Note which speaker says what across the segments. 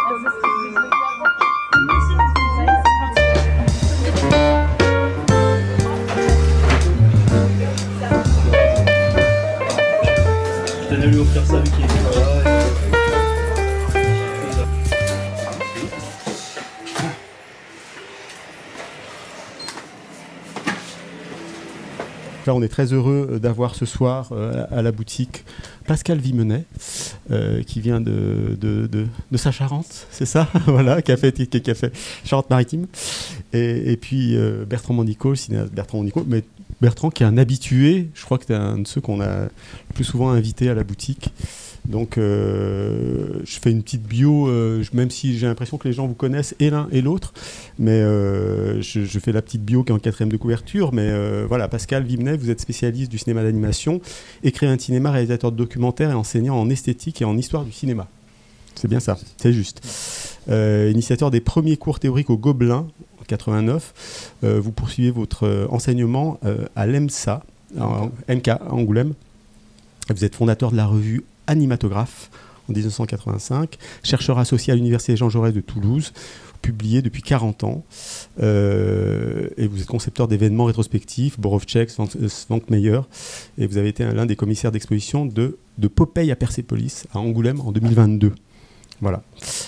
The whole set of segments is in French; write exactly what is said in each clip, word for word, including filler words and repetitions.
Speaker 1: Je t'allais lui offrir ça vu qu'il était pas là.
Speaker 2: Là, on est très heureux d'avoir ce soir euh, à la boutique Pascal Vimenet, euh, qui vient de, de, de, de sa Charente, c'est ça, voilà, qui a fait, qui, qui a fait Charente-Maritime, et, et puis euh, Bertrand Mandico, le cinéaste Bertrand Mandico, mais Bertrand qui est un habitué, je crois que tu es un de ceux qu'on a le plus souvent invité à la boutique. Donc euh, je fais une petite bio, euh, même si j'ai l'impression que les gens vous connaissent et l'un et l'autre, mais euh, je, je fais la petite bio qui est en quatrième de couverture. Mais euh, voilà, Pascal Vimenet, vous êtes spécialiste du cinéma d'animation, écrivain de cinéma, réalisateur de documentaires et enseignant en esthétique et en histoire du cinéma. C'est bien ça, c'est juste. Euh, initiateur des premiers cours théoriques au Gobelin en quatre-vingt-neuf, euh, vous poursuivez votre euh, enseignement euh, à l'EMSA, en, M K, à Angoulême. Vous êtes fondateur de la revue Animatographe en dix-neuf cent quatre-vingt-cinq, chercheur associé à l'Université Jean Jaurès de Toulouse, publié depuis quarante ans, euh, et vous êtes concepteur d'événements rétrospectifs, Borowczek, Svankmajer, et vous avez été l'un des commissaires d'exposition de, de Popeye à Persépolis, à Angoulême, en deux mille vingt-deux. Voilà.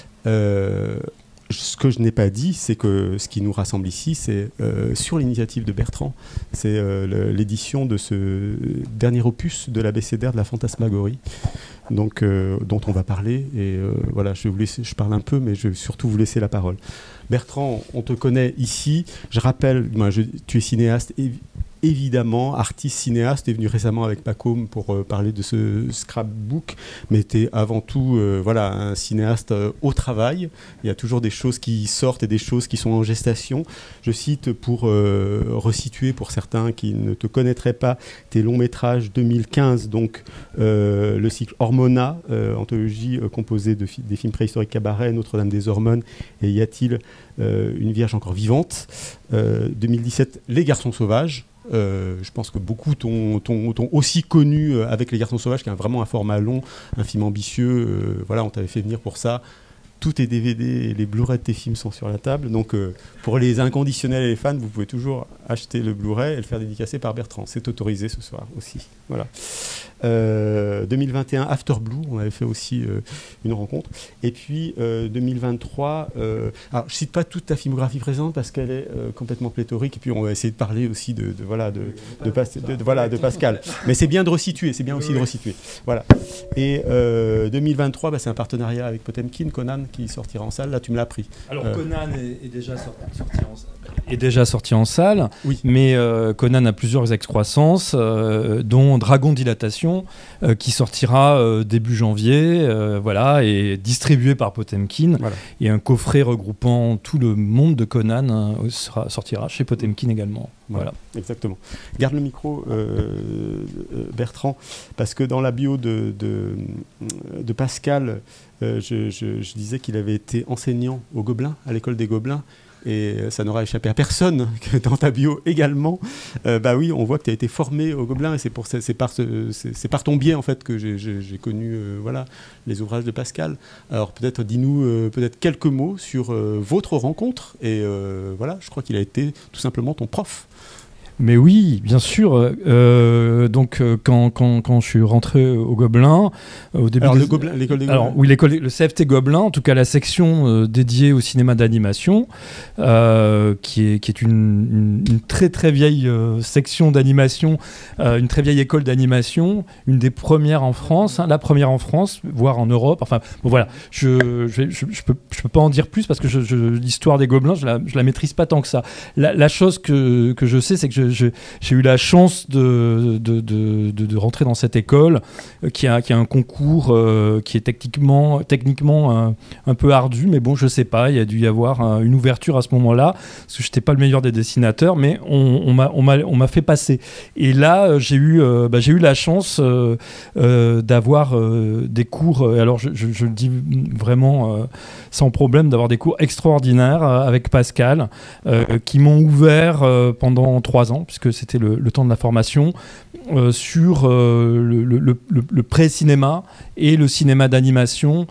Speaker 2: Euh, ce que je n'ai pas dit, c'est que ce qui nous rassemble ici, c'est euh, sur l'initiative de Bertrand, c'est euh, l'édition de ce dernier opus de l'abécédaire de la fantasmagorie, donc, euh, dont on va parler. Et euh, voilà, je vais vous laisser, je parle un peu, mais je vais surtout vous laisser la parole. Bertrand, on te connaît ici. Je rappelle, moi, je, tu es cinéaste, évi évidemment, artiste, cinéaste. Tu es venu récemment avec Pacôme pour euh, parler de ce scrapbook, mais tu es avant tout euh, voilà, un cinéaste euh, au travail. Il y a toujours des choses qui sortent et des choses qui sont en gestation. Je cite pour euh, resituer, pour certains qui ne te connaîtraient pas, tes longs métrages deux mille quinze, donc euh, le cycle Hormona, euh, anthologie euh, composée de fi des films préhistoriques Cabaret, Notre-Dame des Hormones et Y a-t-il euh, une Vierge encore vivante, euh, deux mille dix-sept, Les Garçons Sauvages. Euh, je pense que beaucoup t'ont aussi connu euh, avec Les Garçons Sauvages, qui est un, vraiment un format long, un film ambitieux. Euh, voilà, on t'avait fait venir pour ça. Tous tes D V D et les Blu-ray de tes films sont sur la table. Donc, euh, pour les inconditionnels et les fans, vous pouvez toujours acheter le Blu-ray et le faire dédicacer par Bertrand. C'est autorisé ce soir aussi. Voilà. Euh, deux mille vingt et un, After Blue, on avait fait aussi euh, une rencontre. Et puis, euh, deux mille vingt-trois, euh, alors, je ne cite pas toute ta filmographie présente parce qu'elle est euh, complètement pléthorique. Et puis, on va essayer de parler aussi de, de, voilà, de, de, Pas de, de, voilà, de Pascal. Mais c'est bien de resituer, c'est bien aussi de resituer. Voilà. Et euh, deux mille vingt-trois, bah, c'est un partenariat avec Potemkin, Conan, qui sortira en salle. Là, tu me l'as appris.
Speaker 3: Alors, euh... Conan est, est, déjà sorti, sorti en salle.
Speaker 4: est déjà sorti en salle,
Speaker 2: oui.
Speaker 4: mais euh, Conan a plusieurs excroissances, euh, dont Dragon Dilatation, euh, qui sortira euh, début janvier, euh, voilà, et distribué par Potemkin. Voilà. Et un coffret regroupant tout le monde de Conan euh, sera, sortira chez Potemkin également. Voilà.
Speaker 2: Voilà. Exactement. Garde le micro, euh, Bertrand, parce que dans la bio de, de, de Pascal, Euh, je, je, je disais qu'il avait été enseignant au Gobelin, à l'école des Gobelins, et ça n'aura échappé à personne que dans ta bio également. Euh, bah oui, on voit que tu as été formé au Gobelin, et c'est par, ce, par ton biais en fait que j'ai connu euh, voilà, les ouvrages de Pascal. Alors peut-être dis-nous euh, peut-être quelques mots sur euh, votre rencontre, et euh, voilà, je crois qu'il a été tout simplement ton prof.
Speaker 4: Mais oui, bien sûr. Euh, donc, euh, quand, quand, quand je suis rentré au Gobelin, euh, au début.
Speaker 2: Alors,
Speaker 4: des...
Speaker 2: le Gobelin, l'école des Gobelins.
Speaker 4: Alors, oui, l'école, le C F T Gobelin, en tout cas la section euh, dédiée au cinéma d'animation, euh, qui est, qui est une, une, une très très vieille euh, section d'animation, euh, une très vieille école d'animation, une des premières en France, hein, la première en France, voire en Europe. Enfin, bon, voilà. Je, je, je, je peux, je peux pas en dire plus parce que je, je, l'histoire des Gobelins, je la, je la maîtrise pas tant que ça. La, la chose que, que je sais, c'est que je j'ai eu la chance de, de, de, de, de rentrer dans cette école euh, qui, a, qui a un concours euh, qui est techniquement, techniquement un, un peu ardu, mais bon, je sais pas, il y a dû y avoir un, une ouverture à ce moment-là, parce que je n'étais pas le meilleur des dessinateurs, mais on, on m'a on on m'a fait passer. Et là, j'ai eu, euh, bah, j'ai eu la chance euh, euh, d'avoir euh, des cours, euh, alors je, je, je le dis vraiment euh, sans problème, d'avoir des cours extraordinaires euh, avec Pascal, euh, qui m'ont ouvert euh, pendant trois ans. temps, puisque c'était le, le temps de la formation, euh, sur euh, le, le, le, le pré-cinéma et le cinéma d'animation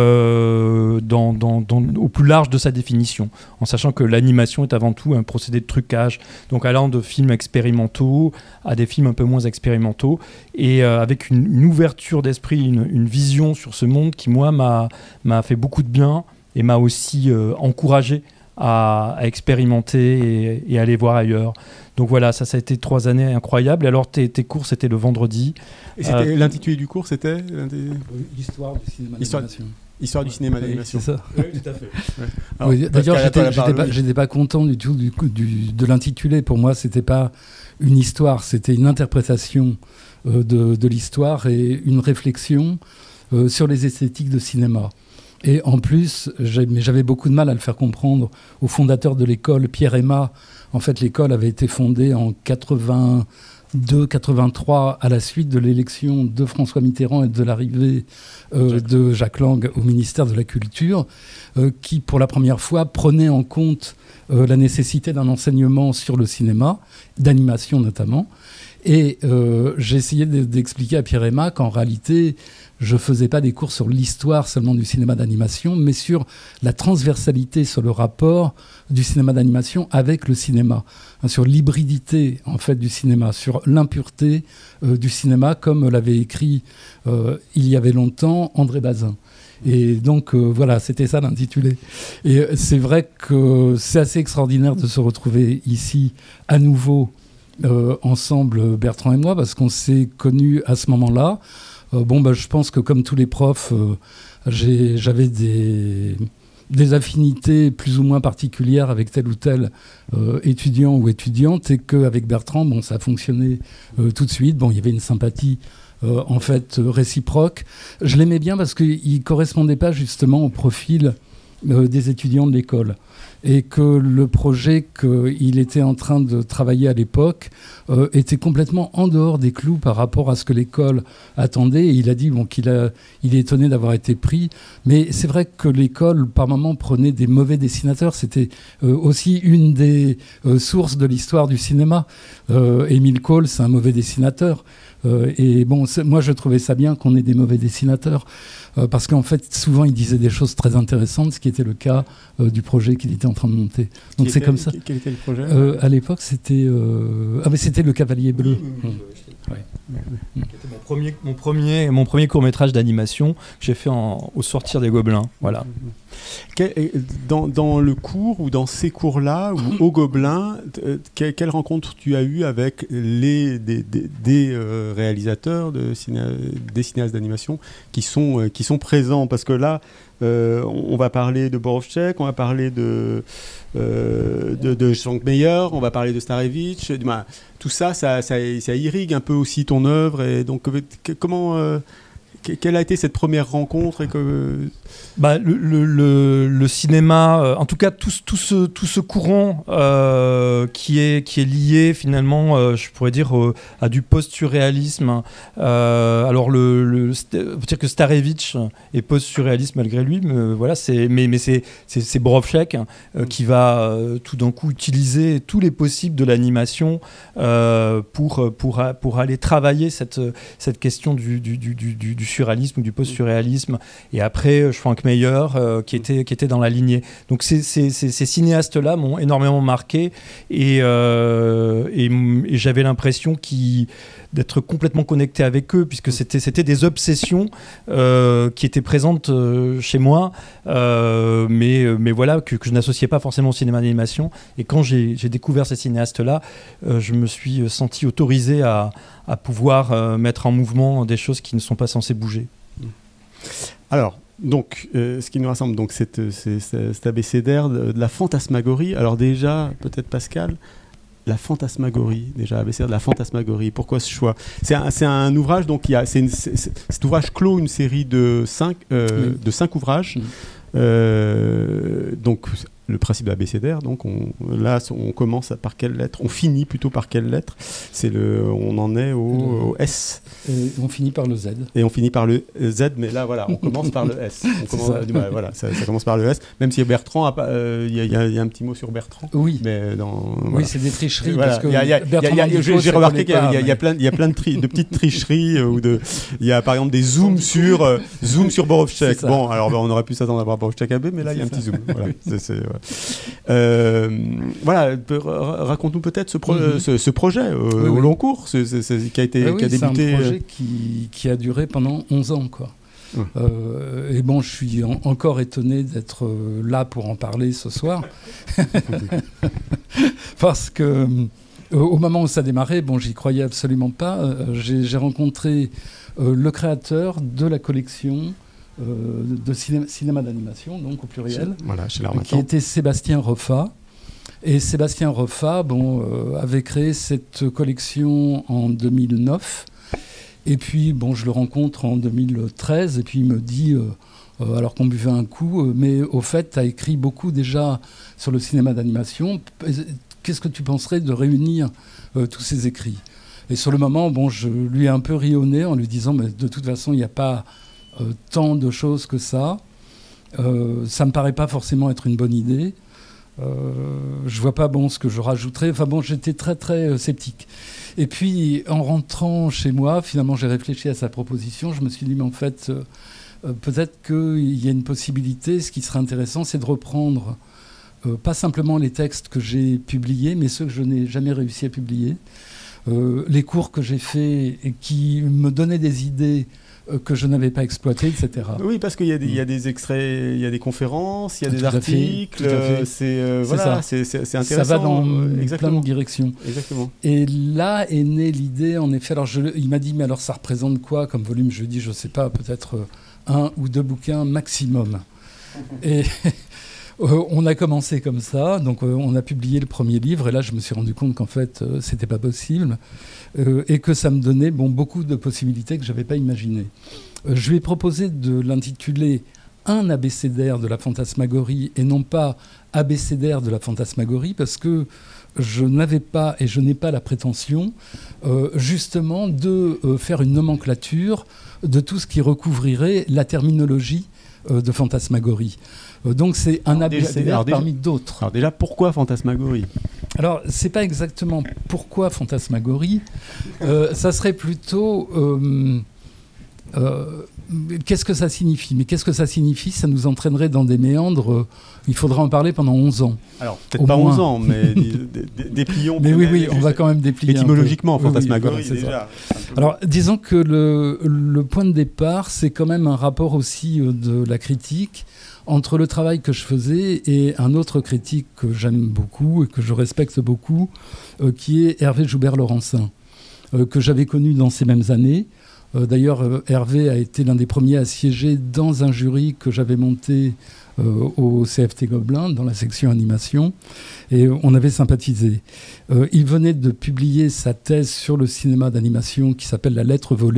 Speaker 4: euh, dans, dans, dans, au plus large de sa définition, en sachant que l'animation est avant tout un procédé de trucage, donc allant de films expérimentaux à des films un peu moins expérimentaux, et euh, avec une, une ouverture d'esprit, une, une vision sur ce monde qui, moi, m'a, m'a fait beaucoup de bien et m'a aussi euh, encouragé à, à expérimenter et, et aller voir ailleurs. Donc voilà, ça, ça a été trois années incroyables. Et alors, tes, tes cours, c'était le vendredi.
Speaker 2: Et c'était, euh, l'intitulé du cours, c'était
Speaker 5: l'histoire du cinéma
Speaker 2: Histoire...
Speaker 5: d'animation.
Speaker 2: Histoire du cinéma d'animation.
Speaker 5: Oui, c'est ça.
Speaker 1: Oui, tout à fait.
Speaker 2: Ouais. Alors,
Speaker 5: oui, d'ailleurs, j'étais, j'étais, pas,
Speaker 2: oui.
Speaker 5: j'étais pas content du tout du, du, de l'intitulé. Pour moi, c'était pas une histoire, c'était une interprétation euh, de, de l'histoire et une réflexion euh, sur les esthétiques de cinéma. Et en plus, j'ai, mais j'avais beaucoup de mal à le faire comprendre au fondateur de l'école, Pierre Aima. En fait, l'école avait été fondée en quatre-vingt-deux quatre-vingt-trois à la suite de l'élection de François Mitterrand et de l'arrivée euh, Jacques. de Jacques Lang au ministère de la Culture, euh, qui, pour la première fois, prenait en compte euh, la nécessité d'un enseignement sur le cinéma, d'animation notamment. Et euh, j'ai essayé de, d'expliquer à Pierre Aima qu'en réalité, je ne faisais pas des cours sur l'histoire seulement du cinéma d'animation, mais sur la transversalité, sur le rapport du cinéma d'animation avec le cinéma, hein, sur l'hybridité en fait du cinéma, sur l'impureté euh, du cinéma, comme l'avait écrit euh, il y avait longtemps André Bazin. Et donc, euh, voilà, c'était ça l'intitulé. Et c'est vrai que c'est assez extraordinaire de se retrouver ici à nouveau euh, ensemble, Bertrand et moi, parce qu'on s'est connus à ce moment-là. Euh, bon, bah, je pense que comme tous les profs, euh, j'ai, j'avais des, des affinités plus ou moins particulières avec tel ou tel euh, étudiant ou étudiante, et qu'avec Bertrand, bon, ça a fonctionné euh, tout de suite. Bon, il y avait une sympathie euh, en fait réciproque. Je l'aimais bien parce qu'il ne correspondait pas justement au profil euh, des étudiants de l'école. Et que le projet qu'il était en train de travailler à l'époque euh, était complètement en dehors des clous par rapport à ce que l'école attendait. Et il a dit bon, qu'il a, il est étonné d'avoir été pris. Mais c'est vrai que l'école, par moments, prenait des mauvais dessinateurs. C'était euh, aussi une des euh, sources de l'histoire du cinéma. Euh, Émile Cole, c'est un mauvais dessinateur. Euh, et bon, moi, je trouvais ça bien qu'on ait des mauvais dessinateurs. Euh, parce qu'en fait, souvent, il disait des choses très intéressantes, ce qui était le cas euh, du projet qu'il était en train de monter. Donc
Speaker 2: qui
Speaker 5: c'est
Speaker 2: était,
Speaker 5: comme ça.
Speaker 2: Quel était le projet
Speaker 5: euh, À l'époque, c'était euh... ah mais c'était Le Cavalier Bleu.
Speaker 4: Oui, oui, oui, oui. Ouais. Mmh. C'était mon premier, mon premier, mon premier court métrage d'animation que j'ai fait en, au sortir des Gobelins. Voilà.
Speaker 2: Dans, dans le cours ou dans ces cours-là ou au Gobelin, que, quelle rencontre tu as eue avec les des, des, des euh, réalisateurs de ciné, des cinéastes d'animation qui sont euh, qui sont présents, parce que là euh, on va parler de Borowczyk, on va parler de euh, de, de Shankmeyer, on va parler de Starevich, bah, tout ça ça, ça ça irrigue un peu aussi ton œuvre. Et donc que, comment euh, quelle a été cette première rencontre et que...
Speaker 4: Bah, le, le, le, le cinéma, euh, en tout cas tout, tout, ce, tout ce courant euh, qui, est, qui est lié finalement, euh, je pourrais dire, euh, à du post-surréalisme. Euh, alors, le, le, on peut dire que Starevich est post-surréaliste malgré lui, mais, voilà, c'est, mais, mais c'est, c'est, c'est Borowczyk euh, qui va euh, tout d'un coup utiliser tous les possibles de l'animation euh, pour, pour, pour aller travailler cette, cette question du, du, du, du, du surréalisme ou du post-surréalisme. Et après, Frank Meyer, euh, qui, était, qui était dans la lignée. Donc ces, ces, ces, ces cinéastes-là m'ont énormément marqué, et, euh, et, et j'avais l'impression qu'ils, d'être complètement connecté avec eux, puisque c'était, c'était des obsessions euh, qui étaient présentes euh, chez moi, euh, mais, mais voilà, que, que je n'associais pas forcément au cinéma d'animation. Et quand j'ai, j'ai découvert ces cinéastes-là, euh, je me suis senti autorisé à, à pouvoir euh, mettre en mouvement des choses qui ne sont pas censées bouger.
Speaker 2: Alors, donc, euh, ce qui nous rassemble, donc, c'est, c'est, c'est cet abécédaire de, de la fantasmagorie. Alors déjà, peut-être Pascal, la fantasmagorie, déjà, abécédaire de la fantasmagorie. Pourquoi ce choix ? C'est un, c'est un ouvrage, donc il y a, c'est une, c'est, cet ouvrage clôt une série de cinq, euh, oui. de cinq ouvrages. Oui. Euh, donc, le principe de l'abécédaire. Donc on, là, on commence par quelle lettre? On finit plutôt par quelle lettre? C'est le, on en est au, au S.
Speaker 5: Et on finit par le Z.
Speaker 2: Et on finit par le Z, mais là, voilà, on commence par le S. On commence, ça. Bah, voilà, ça, ça commence par le S. Même si Bertrand, il euh, y, y, y a un petit mot sur Bertrand.
Speaker 5: Oui.
Speaker 2: Mais dans,
Speaker 5: oui,
Speaker 2: voilà.
Speaker 5: C'est des tricheries.
Speaker 2: Voilà.
Speaker 5: Parce que
Speaker 2: y a, y a,
Speaker 5: Bertrand
Speaker 2: y a, y a, j'ai remarqué qu'il y, mais... y a plein, y a plein de, tri, de petites tricheries. Euh, ou de, il y a par exemple des zooms sur, euh, zoom sur Borowczak. Bon, alors ben, on aurait pu s'attendre à voir Borowczak A B, mais là, il y a un petit zoom. Voilà. C'est, c'est, ouais. euh, voilà. Raconte-nous peut-être ce, pro, mm-hmm. ce, ce projet euh, oui, au oui. long cours, ce, ce, ce, qui a, été,
Speaker 5: ah oui,
Speaker 2: qui a débuté.
Speaker 5: C'est un projet qui, qui a duré pendant onze ans, quoi. Hum. Euh, et bon, je suis en, encore étonné d'être euh, là pour en parler ce soir. Parce que euh, au moment où ça démarrait, bon, j'y croyais absolument pas. Euh, j'ai, j'ai rencontré euh, le créateur de la collection euh, de cinéma, cinéma d'animation, donc au pluriel,
Speaker 2: voilà, chez
Speaker 5: qui était Sébastien Roffat. Et Sébastien Roffat bon, euh, avait créé cette collection en deux mille neuf. Et puis, bon, je le rencontre en deux mille treize, et puis il me dit, euh, euh, alors qu'on buvait un coup, euh, mais au fait, tu as écrit beaucoup déjà sur le cinéma d'animation. Qu'est-ce que tu penserais de réunir euh, tous ces écrits? Et sur le moment, bon, je lui ai un peu ri au nez en lui disant, mais de toute façon, il n'y a pas euh, tant de choses que ça. Euh, ça ne me paraît pas forcément être une bonne idée. Euh, je vois pas bon ce que je rajouterais. Enfin bon, j'étais très très euh, sceptique. Et puis en rentrant chez moi, finalement j'ai réfléchi à sa proposition. Je me suis dit mais en fait euh, euh, peut-être qu'il y a une possibilité. Ce qui serait intéressant, c'est de reprendre euh, pas simplement les textes que j'ai publiés, mais ceux que je n'ai jamais réussi à publier, euh, les cours que j'ai faits et qui me donnaient des idées que je n'avais pas exploité, et cetera.
Speaker 2: Oui, parce qu'il y a des, il y a des extraits, il y a des conférences, il y a des
Speaker 5: tout
Speaker 2: articles,
Speaker 5: fait,
Speaker 2: c'est, euh, c'est, voilà, c'est, c'est, c'est intéressant.
Speaker 5: Ça va dans
Speaker 2: euh,
Speaker 5: plein de directions.
Speaker 2: Exactement.
Speaker 5: Et là est née l'idée, en effet, alors je, il m'a dit, mais alors ça représente quoi comme volume? Je lui ai dit, je ne sais pas, peut-être un ou deux bouquins maximum. Et euh, on a commencé comme ça, donc euh, on a publié le premier livre, et là je me suis rendu compte qu'en fait, euh, c'était pas possible. Euh, et que ça me donnait bon, beaucoup de possibilités que je n'avais pas imaginées. Euh, je lui ai proposé de l'intituler « Un abécédaire de la fantasmagorie » et non pas « Abécédaire de la fantasmagorie » parce que je n'avais pas et je n'ai pas la prétention euh, justement de euh, faire une nomenclature de tout ce qui recouvrirait la terminologie euh, de fantasmagorie. Euh, donc c'est un abécédaire parmi
Speaker 2: déjà,
Speaker 5: d'autres.
Speaker 2: Alors déjà, pourquoi fantasmagorie ?
Speaker 5: Alors, c'est pas exactement pourquoi fantasmagorie. Euh, ça serait plutôt euh, euh, qu'est-ce que ça signifie. Mais qu'est-ce que ça signifie? Ça nous entraînerait dans des méandres. Euh, il faudra en parler pendant onze ans.
Speaker 2: Alors, peut-être pas moins. onze ans, mais déplions.
Speaker 5: Mais oui, oui, on va quand même déplier.
Speaker 2: Étymologiquement,
Speaker 5: un peu.
Speaker 2: fantasmagorie,
Speaker 5: oui, oui,
Speaker 2: voilà, déjà.
Speaker 5: Alors, disons que le, le point de départ, c'est quand même un rapport aussi euh, de la critique entre le travail que je faisais et un autre critique que j'aime beaucoup et que je respecte beaucoup, euh, qui est Hervé Joubert-Laurencin, euh, que j'avais connu dans ces mêmes années. Euh, d'ailleurs, euh, Hervé a été l'un des premiers à siéger dans un jury que j'avais monté euh, au C F T Gobelin, dans la section animation, et euh, on avait sympathisé. Euh, il venait de publier sa thèse sur le cinéma d'animation qui s'appelle « La lettre volée ».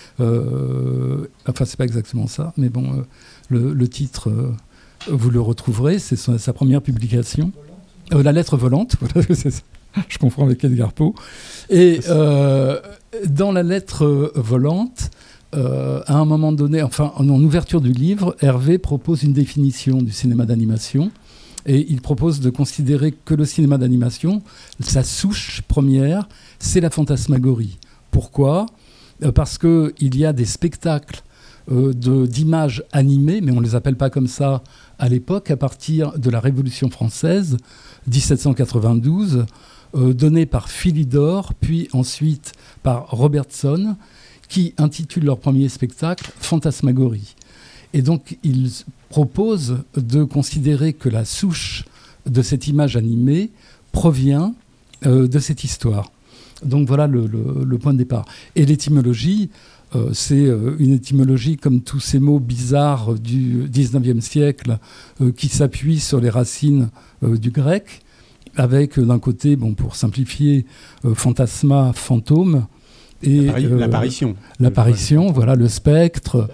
Speaker 5: Euh, enfin, c'est pas exactement ça, mais bon... Euh, Le, le titre, euh, vous le retrouverez, c'est sa, sa première publication. Euh, la lettre volante, voilà, c'est ça. Je confonds avec Edgar Poe. Et euh, dans la lettre volante, euh, à un moment donné, enfin en, en ouverture du livre, Hervé propose une définition du cinéma d'animation. Et il propose de considérer que le cinéma d'animation, sa souche première, c'est la fantasmagorie. Pourquoi ? euh, Parce qu'il y a des spectacles Euh, de, d'images animées, mais on ne les appelle pas comme ça à l'époque, à partir de la Révolution française, dix-sept cent quatre-vingt-douze, euh, donnée par Philidor, puis ensuite par Robertson, qui intitulent leur premier spectacle « Fantasmagorie ». Et donc, ils proposent de considérer que la souche de cette image animée provient euh, de cette histoire. Donc voilà le, le, le point de départ. Et l'étymologie... Euh, c'est euh, une étymologie comme tous ces mots bizarres du dix-neuvième siècle euh, qui s'appuient sur les racines euh, du grec, avec euh, d'un côté, bon, pour simplifier, euh, fantasma, fantôme, et
Speaker 2: L'appari- euh, l'apparition.
Speaker 5: L'apparition, voilà, le spectre.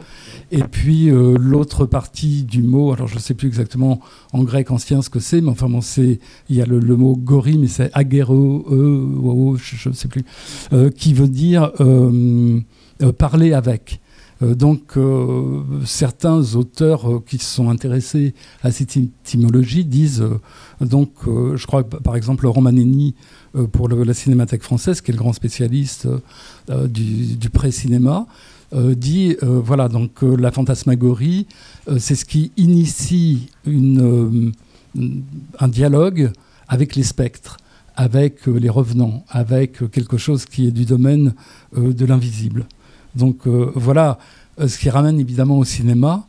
Speaker 5: Et puis euh, l'autre partie du mot, alors je ne sais plus exactement en grec ancien ce que c'est, mais enfin bon, c'est, il y a le, le mot gori, mais c'est agéro, euh, je ne sais plus, euh, qui veut dire euh, euh, parler avec. Euh, donc euh, certains auteurs euh, qui se sont intéressés à cette étymologie disent, euh, donc euh, je crois que par exemple Laurent Maneni euh, pour le, la Cinémathèque française, qui est le grand spécialiste euh, du, du pré-cinéma, Euh, dit, euh, voilà, donc euh, la fantasmagorie, euh, c'est ce qui initie une, euh, un dialogue avec les spectres, avec euh, les revenants, avec euh, quelque chose qui est du domaine euh, de l'invisible. Donc euh, voilà, euh, ce qui ramène évidemment au cinéma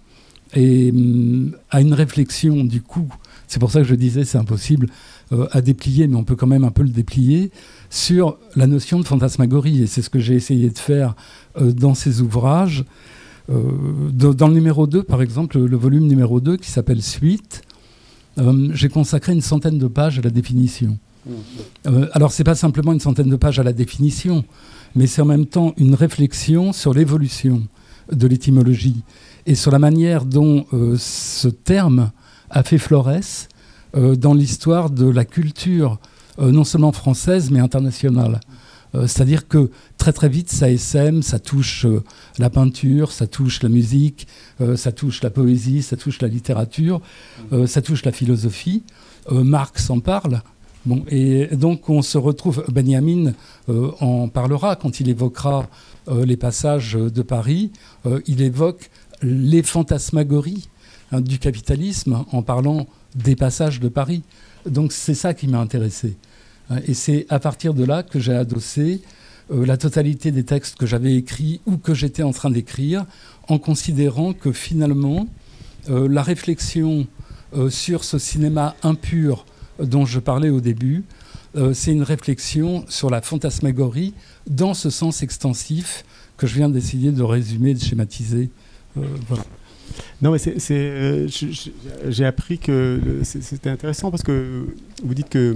Speaker 5: et euh, à une réflexion du coup, c'est pour ça que je disais c'est impossible euh, à déplier, mais on peut quand même un peu le déplier, sur la notion de fantasmagorie. Et c'est ce que j'ai essayé de faire euh, dans ces ouvrages. Euh, de, dans le numéro deux, par exemple, le, le volume numéro deux, qui s'appelle Suite, euh, j'ai consacré une centaine de pages à la définition. Euh, alors, c'est pas simplement une centaine de pages à la définition, mais c'est en même temps une réflexion sur l'évolution de l'étymologie et sur la manière dont euh, ce terme a fait florès euh, dans l'histoire de la culture Euh, non seulement française, mais internationale. Euh, c'est-à-dire que très très vite, ça essaime, ça touche euh, la peinture, ça touche la musique, euh, ça touche la poésie, ça touche la littérature, euh, ça touche la philosophie. Euh, Marx en parle. Bon, et donc on se retrouve, Benjamin euh, en parlera quand il évoquera euh, les passages de Paris, euh, il évoque les fantasmagories hein, du capitalisme en parlant des passages de Paris. Donc c'est ça qui m'a intéressé. Et c'est à partir de là que j'ai adossé euh, la totalité des textes que j'avais écrits ou que j'étais en train d'écrire, en considérant que finalement, euh, la réflexion euh, sur ce cinéma impur dont je parlais au début, euh, c'est une réflexion sur la fantasmagorie dans ce sens extensif que je viens d'essayer de résumer, de schématiser. Euh, voilà.
Speaker 2: Non, mais c'est, c'est, euh, j'ai appris que le, c'était intéressant parce que vous dites que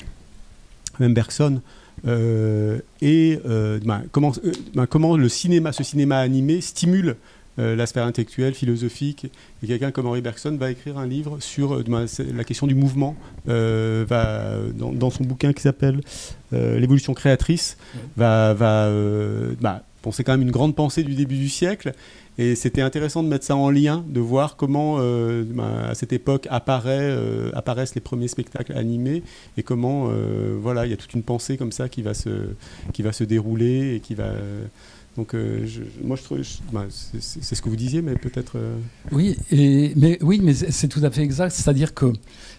Speaker 2: même Bergson euh, et euh, ben, comment, euh, ben, comment le cinéma, ce cinéma animé stimule euh, la sphère intellectuelle, philosophique. Et quelqu'un comme Henri Bergson va écrire un livre sur ben, la question du mouvement, euh, va, dans, dans son bouquin qui s'appelle euh, L'évolution créatrice, va, va euh, ben, bon, c'est quand même une grande pensée du début du siècle. Et c'était intéressant de mettre ça en lien, de voir comment, euh, ben, à cette époque, apparaît, euh, apparaissent les premiers spectacles animés et comment, euh, voilà, il y a toute une pensée comme ça qui va se, qui va se dérouler et qui va. Euh, donc, euh, je, moi, je trouve, je, ben, c'est, c'est ce que vous disiez, mais peut-être. Euh...
Speaker 5: Oui, et, mais oui, mais c'est tout à fait exact. C'est-à-dire que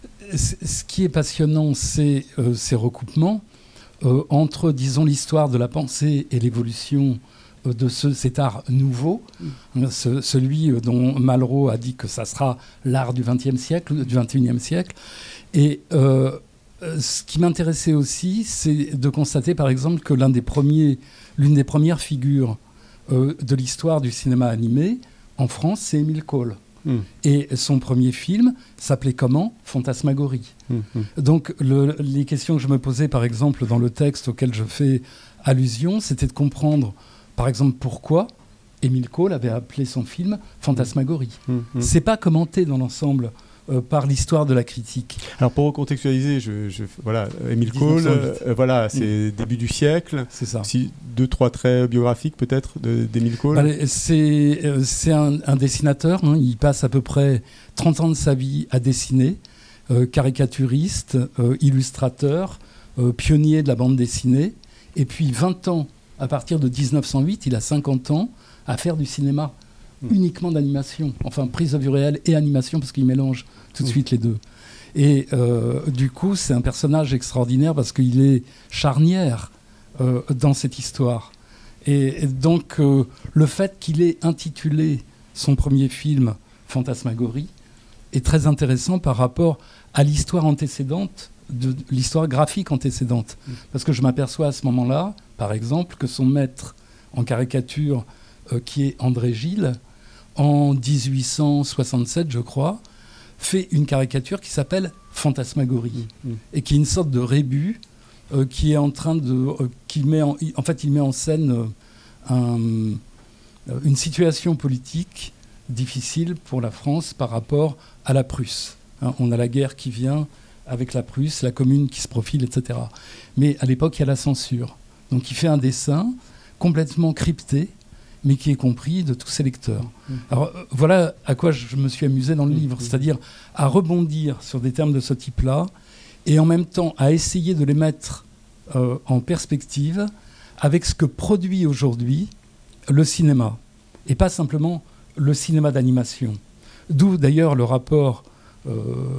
Speaker 5: ce qui est passionnant, c'est euh, ces recoupements euh, entre, disons, l'histoire de la pensée et l'évolution de ce, cet art nouveau, mmh. ce, celui dont Malraux a dit que ça sera l'art du vingtième siècle, du vingt et unième siècle. Et euh, ce qui m'intéressait aussi, c'est de constater, par exemple, que l'un des premiers, l'une des premières figures euh, de l'histoire du cinéma animé en France, c'est Émile Cole. Mmh. Et son premier film s'appelait comment ? Fantasmagorie. Mmh. Donc, le, les questions que je me posais, par exemple, dans le texte auquel je fais allusion, c'était de comprendre par exemple, pourquoi Émile Cole avait appelé son film Fantasmagorie. Mmh, mmh. C'est pas commenté dans l'ensemble euh, par l'histoire de la critique.
Speaker 2: Alors pour recontextualiser, je, je, voilà, Émile Cole, euh, voilà, c'est mmh. début du siècle.
Speaker 5: C'est ça.
Speaker 2: Si, deux, trois traits biographiques peut-être d'Émile Cole.
Speaker 5: Bah, c'est euh, c'est un, un dessinateur. Hein, il passe à peu près trente ans de sa vie à dessiner, euh, caricaturiste, euh, illustrateur, euh, pionnier de la bande dessinée, et puis vingt ans. À partir de dix-neuf cent huit, il a cinquante ans à faire du cinéma mmh. uniquement d'animation, enfin prise de vue réelle et animation, parce qu'il mélange tout de mmh. suite les deux. Et euh, du coup, c'est un personnage extraordinaire parce qu'il est charnière euh, dans cette histoire. Et, et donc, euh, le fait qu'il ait intitulé son premier film Fantasmagorie est très intéressant par rapport à l'histoire antécédente, de l'histoire graphique antécédente. Mmh. Parce que je m'aperçois à ce moment-là, par exemple, que son maître en caricature, euh, qui est André Gille, en dix-huit cent soixante-sept, je crois, fait une caricature qui s'appelle Fantasmagorie, mmh. et qui est une sorte de rébut euh, qui est en train de... Euh, qui met en, en fait, il met en scène euh, un, euh, une situation politique difficile pour la France par rapport à la Prusse. Hein, on a la guerre qui vient avec la Prusse, la commune qui se profile, et cetera. Mais à l'époque, il y a la censure. Donc il fait un dessin complètement crypté, mais qui est compris de tous ses lecteurs. Mmh. Alors euh, voilà à quoi je me suis amusé dans le mmh. livre, c'est-à-dire à rebondir sur des termes de ce type-là, et en même temps à essayer de les mettre euh, en perspective avec ce que produit aujourd'hui le cinéma, et pas simplement le cinéma d'animation. D'où d'ailleurs le rapport euh,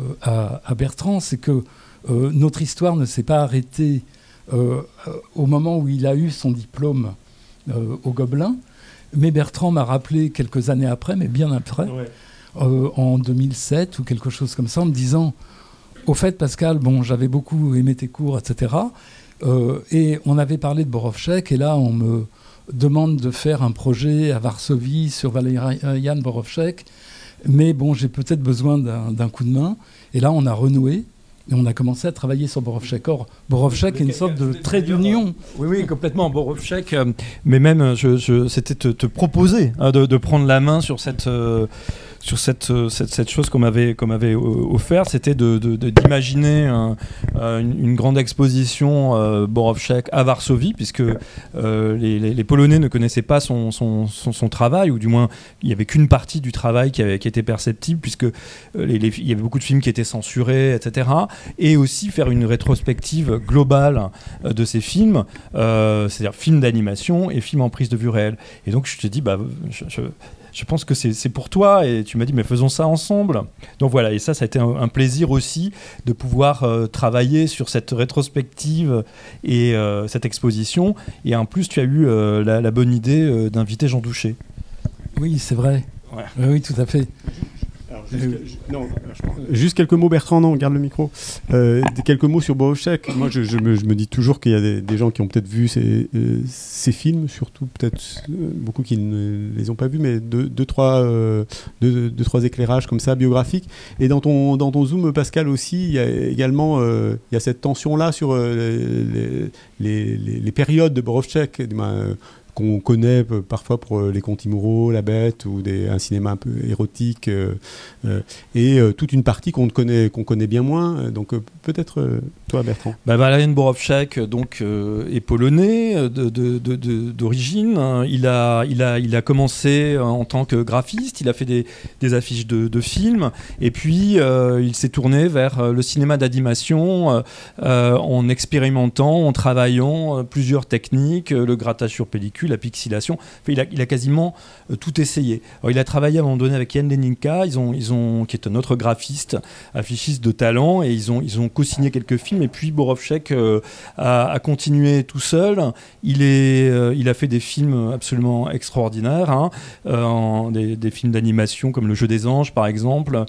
Speaker 5: à, à Bertrand, c'est que euh, notre histoire ne s'est pas arrêtée euh, au moment où il a eu son diplôme euh, au Gobelin, mais Bertrand m'a rappelé quelques années après, mais bien après, ouais. euh, en deux mille sept ou quelque chose comme ça, en me disant, au fait Pascal, bon, j'avais beaucoup aimé tes cours, et cetera. Euh, et on avait parlé de Borowczak, et là on me demande de faire un projet à Varsovie sur Valerian Borowczak, mais bon, j'ai peut-être besoin d'un, d'un coup de main. Et là, on a renoué et on a commencé à travailler sur Borowczak. Or, Borowczak est une sorte de trait d'union.
Speaker 4: Oui, oui, complètement. Borowczak, euh, mais même, je, je, c'était te, te proposer hein, de, de prendre la main sur cette... Euh, sur cette, cette, cette chose qu'on m'avait, qu'on m'avait offert, c'était de, de, de, d'imaginer un, une, une grande exposition euh, Borowczak à Varsovie, puisque euh, les, les, les Polonais ne connaissaient pas son, son, son, son travail, ou du moins il n'y avait qu'une partie du travail qui, avait, qui était perceptible, puisque euh, les, les, il y avait beaucoup de films qui étaient censurés, et cetera. Et aussi faire une rétrospective globale euh, de ces films, euh, c'est-à-dire films d'animation et films en prise de vue réelle. Et donc je te dis, bah, je, je, je pense que c'est, c'est pour toi, et tu m'as dit mais faisons ça ensemble. Donc voilà, et ça ça a été un, un plaisir aussi de pouvoir euh, travailler sur cette rétrospective et euh, cette exposition, et en plus tu as eu euh, la, la bonne idée euh, d'inviter Jean Douché.
Speaker 5: Oui, c'est vrai. Ouais. Oui, oui, tout à fait.
Speaker 2: Alors, juste, euh, non, juste quelques mots, Bertrand, non, garde le micro. Euh, quelques mots sur Borowczak. Moi, je, je, me, je me dis toujours qu'il y a des, des gens qui ont peut-être vu ces, euh, ces films, surtout peut-être euh, beaucoup qui ne les ont pas vus, mais deux, deux, trois, euh, deux, deux, trois éclairages comme ça, biographiques. Et dans ton, dans ton Zoom, Pascal, aussi, il y a également euh, il y a cette tension-là sur euh, les, les, les, les périodes de Borowczak. Euh, qu'on connaît parfois pour les Contes Immouraux, La Bête, ou des, un cinéma un peu érotique, euh, euh, et euh, toute une partie qu'on connaît, qu'on connaît bien moins. Donc euh, peut-être euh, toi, Bertrand.
Speaker 4: Bah, Valerian Borowczak donc euh, est polonais de, de, de, de, d'origine. Il a, il a, il a commencé en tant que graphiste. Il a fait des, des affiches de, de films, et puis euh, il s'est tourné vers le cinéma d'animation euh, en expérimentant, en travaillant plusieurs techniques, le grattage sur pellicule, la pixelation. Enfin, il, a, il a quasiment euh, tout essayé. Alors, il a travaillé à un moment donné avec Jan Leninka, ils ont, ils ont, qui est un autre graphiste, affichiste de talent, et ils ont, ils ont co-signé quelques films. Et puis Borowczak euh, a, a continué tout seul. Il, est, euh, il a fait des films absolument extraordinaires, hein, euh, en, des, des films d'animation comme Le Jeu des Anges, par exemple,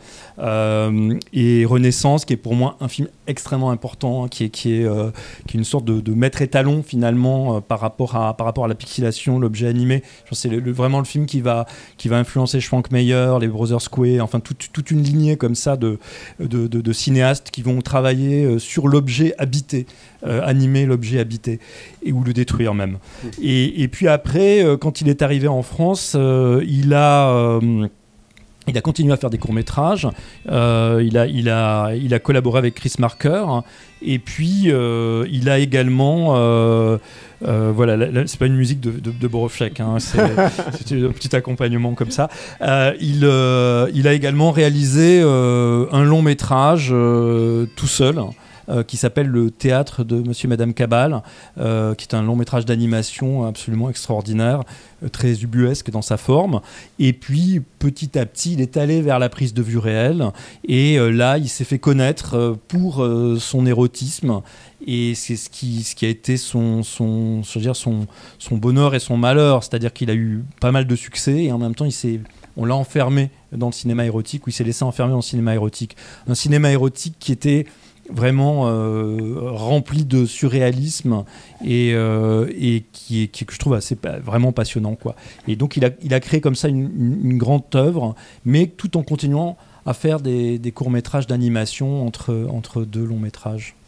Speaker 4: euh, et Renaissance, qui est pour moi un film extrêmement important, hein, qui, est, qui, est, euh, qui est une sorte de, de maître étalon finalement euh, par rapport à, par rapport à la pixelation, l'objet animé. Je pense que c'est le, le, vraiment le film qui va, qui va influencer Schwankmeyer, les Brothers Quay, enfin toute, toute une lignée comme ça de, de, de, de cinéastes qui vont travailler euh, sur l'objet habité, euh, animer l'objet habité, et, ou le détruire même. Mmh. Et, et puis après, euh, quand il est arrivé en France, euh, il a... Euh, Il a continué à faire des courts-métrages, euh, il, a, il, a, il a collaboré avec Chris Marker, et puis euh, il a également... Euh, euh, voilà, là, là, c'est pas une musique de, de, de Borowczak, hein, c'est, c'est un petit accompagnement comme ça. Euh, il, euh, il a également réalisé euh, un long-métrage euh, tout seul, Euh, qui s'appelle Le Théâtre de Monsieur et Madame Cabal, euh, qui est un long métrage d'animation absolument extraordinaire, euh, très ubuesque dans sa forme. Et puis petit à petit, il est allé vers la prise de vue réelle, et euh, là, il s'est fait connaître euh, pour euh, son érotisme. Et c'est ce qui, ce qui a été son, son, je veux dire son, son bonheur et son malheur, c'est-à-dire qu'il a eu pas mal de succès, et en même temps, il s'est, on l'a enfermé dans le cinéma érotique, ou il s'est laissé enfermer dans le cinéma érotique. Un cinéma érotique qui était vraiment euh, rempli de surréalisme, et, euh, et qui, est, qui que je trouve assez vraiment passionnant, quoi. Et donc il a, il a créé comme ça une, une, une grande œuvre, mais tout en continuant à faire des, des courts-métrages d'animation entre, entre deux longs-métrages.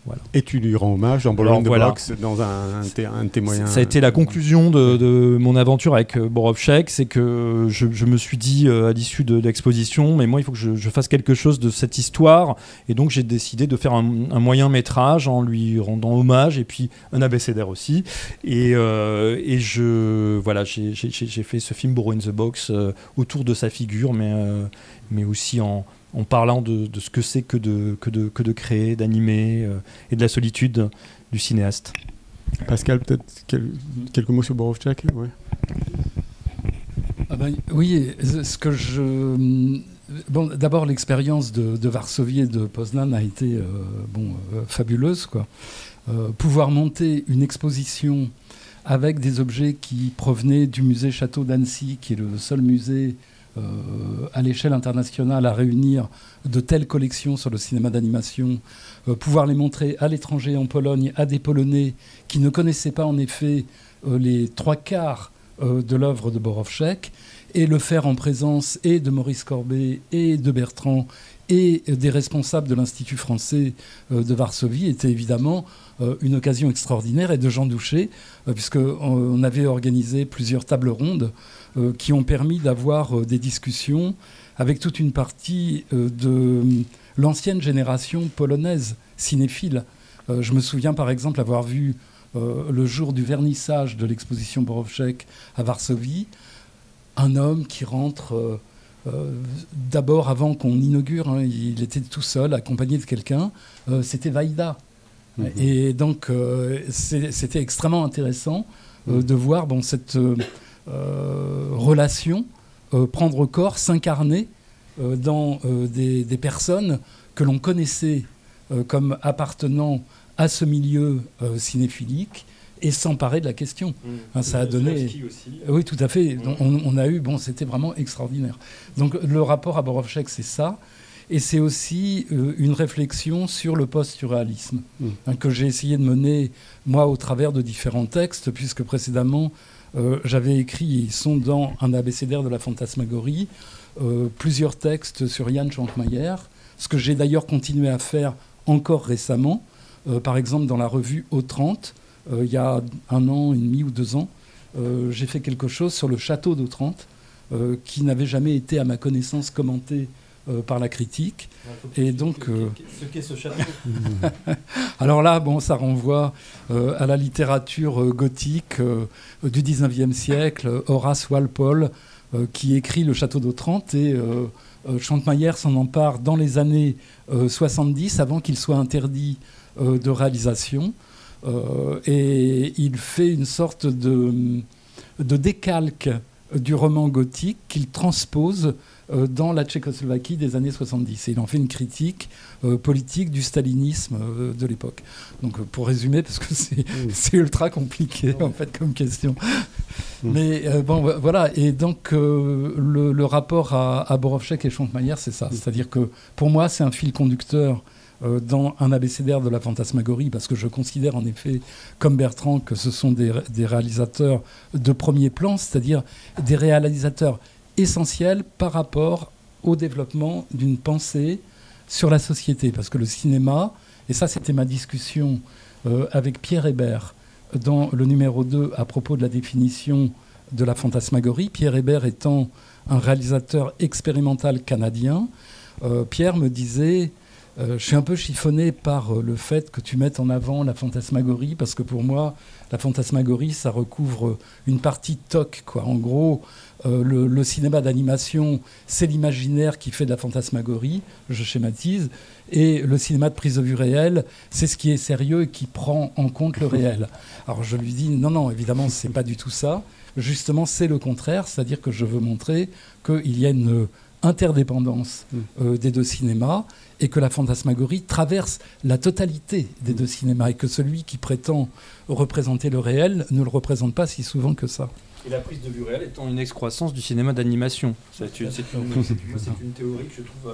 Speaker 4: Voilà.
Speaker 2: Et tu lui rends hommage dans Ball
Speaker 4: Alors,
Speaker 2: on the
Speaker 4: voilà.
Speaker 2: Box, dans un, un, de tes- un de tes moyens.
Speaker 4: Ça a été la conclusion de, de mon aventure avec euh, Borowczyk, c'est que je, je me suis dit euh, à l'issue de l'exposition, mais moi il faut que je, je fasse quelque chose de cette histoire, et donc j'ai décidé de faire un, un moyen métrage en lui rendant hommage, et puis un abécédaire aussi, et, euh, et je voilà j'ai, j'ai, j'ai fait ce film Borrow in the Box euh, autour de sa figure, mais, euh, mais aussi en en parlant de, de ce que c'est que de, que de, que de créer, d'animer, euh, et de la solitude du cinéaste.
Speaker 2: Pascal, peut-être quel- quelques mots sur Borowczyk, ouais.
Speaker 5: Ah ben, oui, ce que je... Bon, d'abord, l'expérience de, de Varsovie et de Poznan a été euh, bon, euh, fabuleuse, quoi. Euh, pouvoir monter une exposition avec des objets qui provenaient du musée Château d'Annecy, qui est le seul musée euh, à l'échelle internationale à réunir de telles collections sur le cinéma d'animation, euh, pouvoir les montrer à l'étranger, en Pologne, à des Polonais qui ne connaissaient pas en effet euh, les trois quarts euh, de l'œuvre de Borowczyk, et le faire en présence et de Maurice Corbet et de Bertrand et des responsables de l'Institut français euh, de Varsovie était évidemment euh, une occasion extraordinaire, et de Jean Douché, euh, puisqu'on avait organisé plusieurs tables rondes euh, qui ont permis d'avoir euh, des discussions avec toute une partie euh, de l'ancienne génération polonaise cinéphile. Euh, je me souviens par exemple avoir vu euh, le jour du vernissage de l'exposition Borowczyk à Varsovie, un homme qui rentre euh, euh, d'abord avant qu'on inaugure, hein, il était tout seul, accompagné de quelqu'un, euh, c'était Vaïda. Mmh. Et donc euh, c'est, c'était extrêmement intéressant euh, mmh. de voir bon, cette euh, euh, relation euh, prendre corps, s'incarner euh, dans euh, des, des personnes que l'on connaissait euh, comme appartenant à ce milieu euh, cinéphilique, et s'emparer de la question. Mmh. Hein, ça a donné...
Speaker 1: Aussi.
Speaker 5: Oui, tout à fait.
Speaker 1: Mmh.
Speaker 5: On, on a eu... Bon, c'était vraiment extraordinaire. Donc, le rapport à Borowczyk, c'est ça. Et c'est aussi euh, une réflexion sur le post-surréalisme, mmh. hein, que j'ai essayé de mener, moi, au travers de différents textes, puisque précédemment, euh, j'avais écrit, ils sont dans un abécédaire de la fantasmagorie, euh, plusieurs textes sur Jan Schwankmajer, ce que j'ai d'ailleurs continué à faire encore récemment, euh, par exemple dans la revue O trente, Euh, il y a un an et demi ou deux ans, euh, j'ai fait quelque chose sur le château d'Otrante, euh, qui n'avait jamais été, à ma connaissance, commenté euh, par la critique.
Speaker 1: Ouais,
Speaker 5: et donc, euh...
Speaker 1: ce qu'est ce château.
Speaker 5: Alors là, bon, ça renvoie euh, à la littérature euh, gothique euh, du dix-neuvième siècle, Horace Walpole, euh, qui écrit le château d'Otrante, et euh, euh, Schwankmajer s'en empare dans les années euh, soixante-dix, avant qu'il soit interdit euh, de réalisation. Euh, et il fait une sorte de, de décalque du roman gothique qu'il transpose euh, dans la Tchécoslovaquie des années soixante-dix. Et il en fait une critique euh, politique du stalinisme euh, de l'époque. Donc, euh, pour résumer, parce que c'est, mmh. c'est ultra compliqué en fait comme question. Mmh. Mais euh, bon, voilà. Et donc, euh, le, le rapport à, à Borowczyk et Schwankmajer, c'est ça. Mmh. C'est-à-dire que pour moi, c'est un fil conducteur Euh, dans un abécédaire de la fantasmagorie, parce que je considère en effet, comme Bertrand, que ce sont des, des réalisateurs de premier plan, c'est-à-dire des réalisateurs essentiels par rapport au développement d'une pensée sur la société. Parce que le cinéma, et ça c'était ma discussion euh, avec Pierre Hébert dans le numéro deux à propos de la définition de la fantasmagorie, Pierre Hébert étant un réalisateur expérimental canadien, euh, Pierre me disait... Euh, je suis un peu chiffonné par euh, le fait que tu mettes en avant la fantasmagorie, parce que pour moi, la fantasmagorie, ça recouvre une partie T O C, quoi. En gros, euh, le, le cinéma d'animation, c'est l'imaginaire qui fait de la fantasmagorie, je schématise, et le cinéma de prise de vue réelle, c'est ce qui est sérieux et qui prend en compte le réel. Alors je lui dis, non, non, évidemment, c'est pas du tout ça. Justement, c'est le contraire, c'est-à-dire que je veux montrer qu'il y a une interdépendance euh, des deux cinémas, et que la fantasmagorie traverse la totalité des deux cinémas, et que celui qui prétend représenter le réel ne le représente pas si souvent que ça.
Speaker 4: Et la prise de vue réelle étant une excroissance du cinéma d'animation. C'est une, c'est une, c'est une, c'est une théorie que je trouve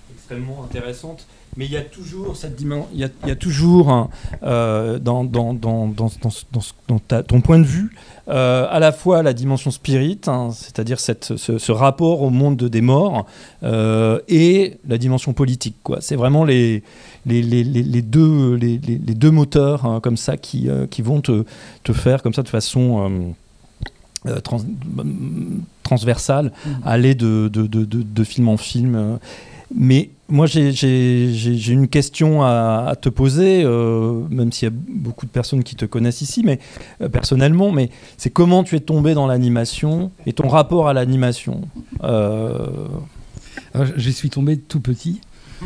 Speaker 4: extrêmement intéressante. Mais il y a toujours cette dimension, il y a, il y a toujours un, euh, dans, dans, dans, dans, dans, dans, dans ta, ton point de vue, euh, à la fois la dimension spirit, hein, c'est-à-dire cette, ce, ce rapport au monde des morts, euh, et la dimension politique, quoi. C'est vraiment les, les, les, les, les, deux, les, les, les deux moteurs hein, comme ça qui, euh, qui vont te, te faire comme ça de façon euh, euh, trans, transversale, mmh. aller de, de, de, de, de film en film. Euh, mais moi, j'ai, j'ai, j'ai une question à, à te poser, euh, même s'il y a beaucoup de personnes qui te connaissent ici, mais euh, personnellement, mais c'est comment tu es tombé dans l'animation et ton rapport à l'animation. Euh...
Speaker 5: Alors, j'y suis tombé tout petit.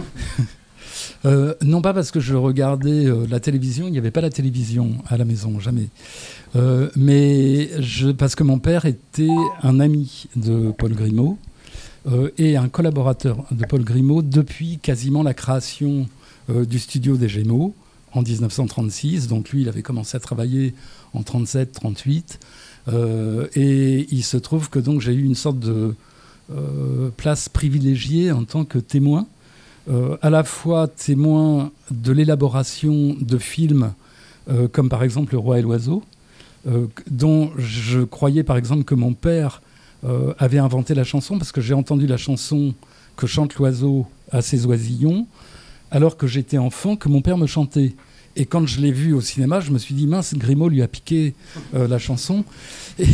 Speaker 5: euh, non pas parce que je regardais euh, la télévision, il n'y avait pas la télévision à la maison, jamais. Euh, mais je, parce que mon père était un ami de Paul Grimaud. Euh, et un collaborateur de Paul Grimaud depuis quasiment la création euh, du studio des Gémeaux en dix-neuf cent trente-six. Donc lui, il avait commencé à travailler en trente-sept trente-huit. Euh, et il se trouve que donc, j'ai eu une sorte de euh, place privilégiée en tant que témoin. Euh, à la fois témoin de l'élaboration de films euh, comme par exemple Le Roi et l'Oiseau, euh, dont je croyais par exemple que mon père Euh, avait inventé la chanson, parce que j'ai entendu la chanson que chante l'oiseau à ses oisillons, alors que j'étais enfant, que mon père me chantait. Et quand je l'ai vu au cinéma, je me suis dit, mince, Grimaud lui a piqué euh, la chanson. Et,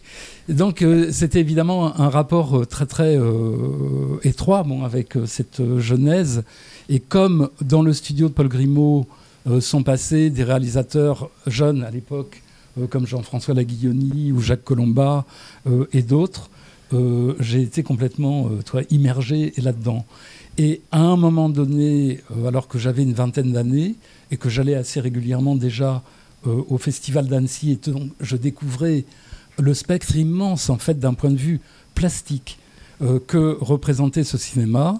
Speaker 5: et donc, euh, c'était évidemment un, un rapport euh, très, très euh, étroit bon, avec euh, cette euh, genèse. Et comme dans le studio de Paul Grimaud euh, sont passés des réalisateurs jeunes à l'époque, Euh, comme Jean-François Laguilloni ou Jacques Colomba euh, et d'autres, euh, j'ai été complètement euh, toi, immergé là-dedans. Et à un moment donné, euh, alors que j'avais une vingtaine d'années et que j'allais assez régulièrement déjà euh, au Festival d'Annecy, et donc je découvrais le spectre immense en fait d'un point de vue plastique euh, que représentait ce cinéma,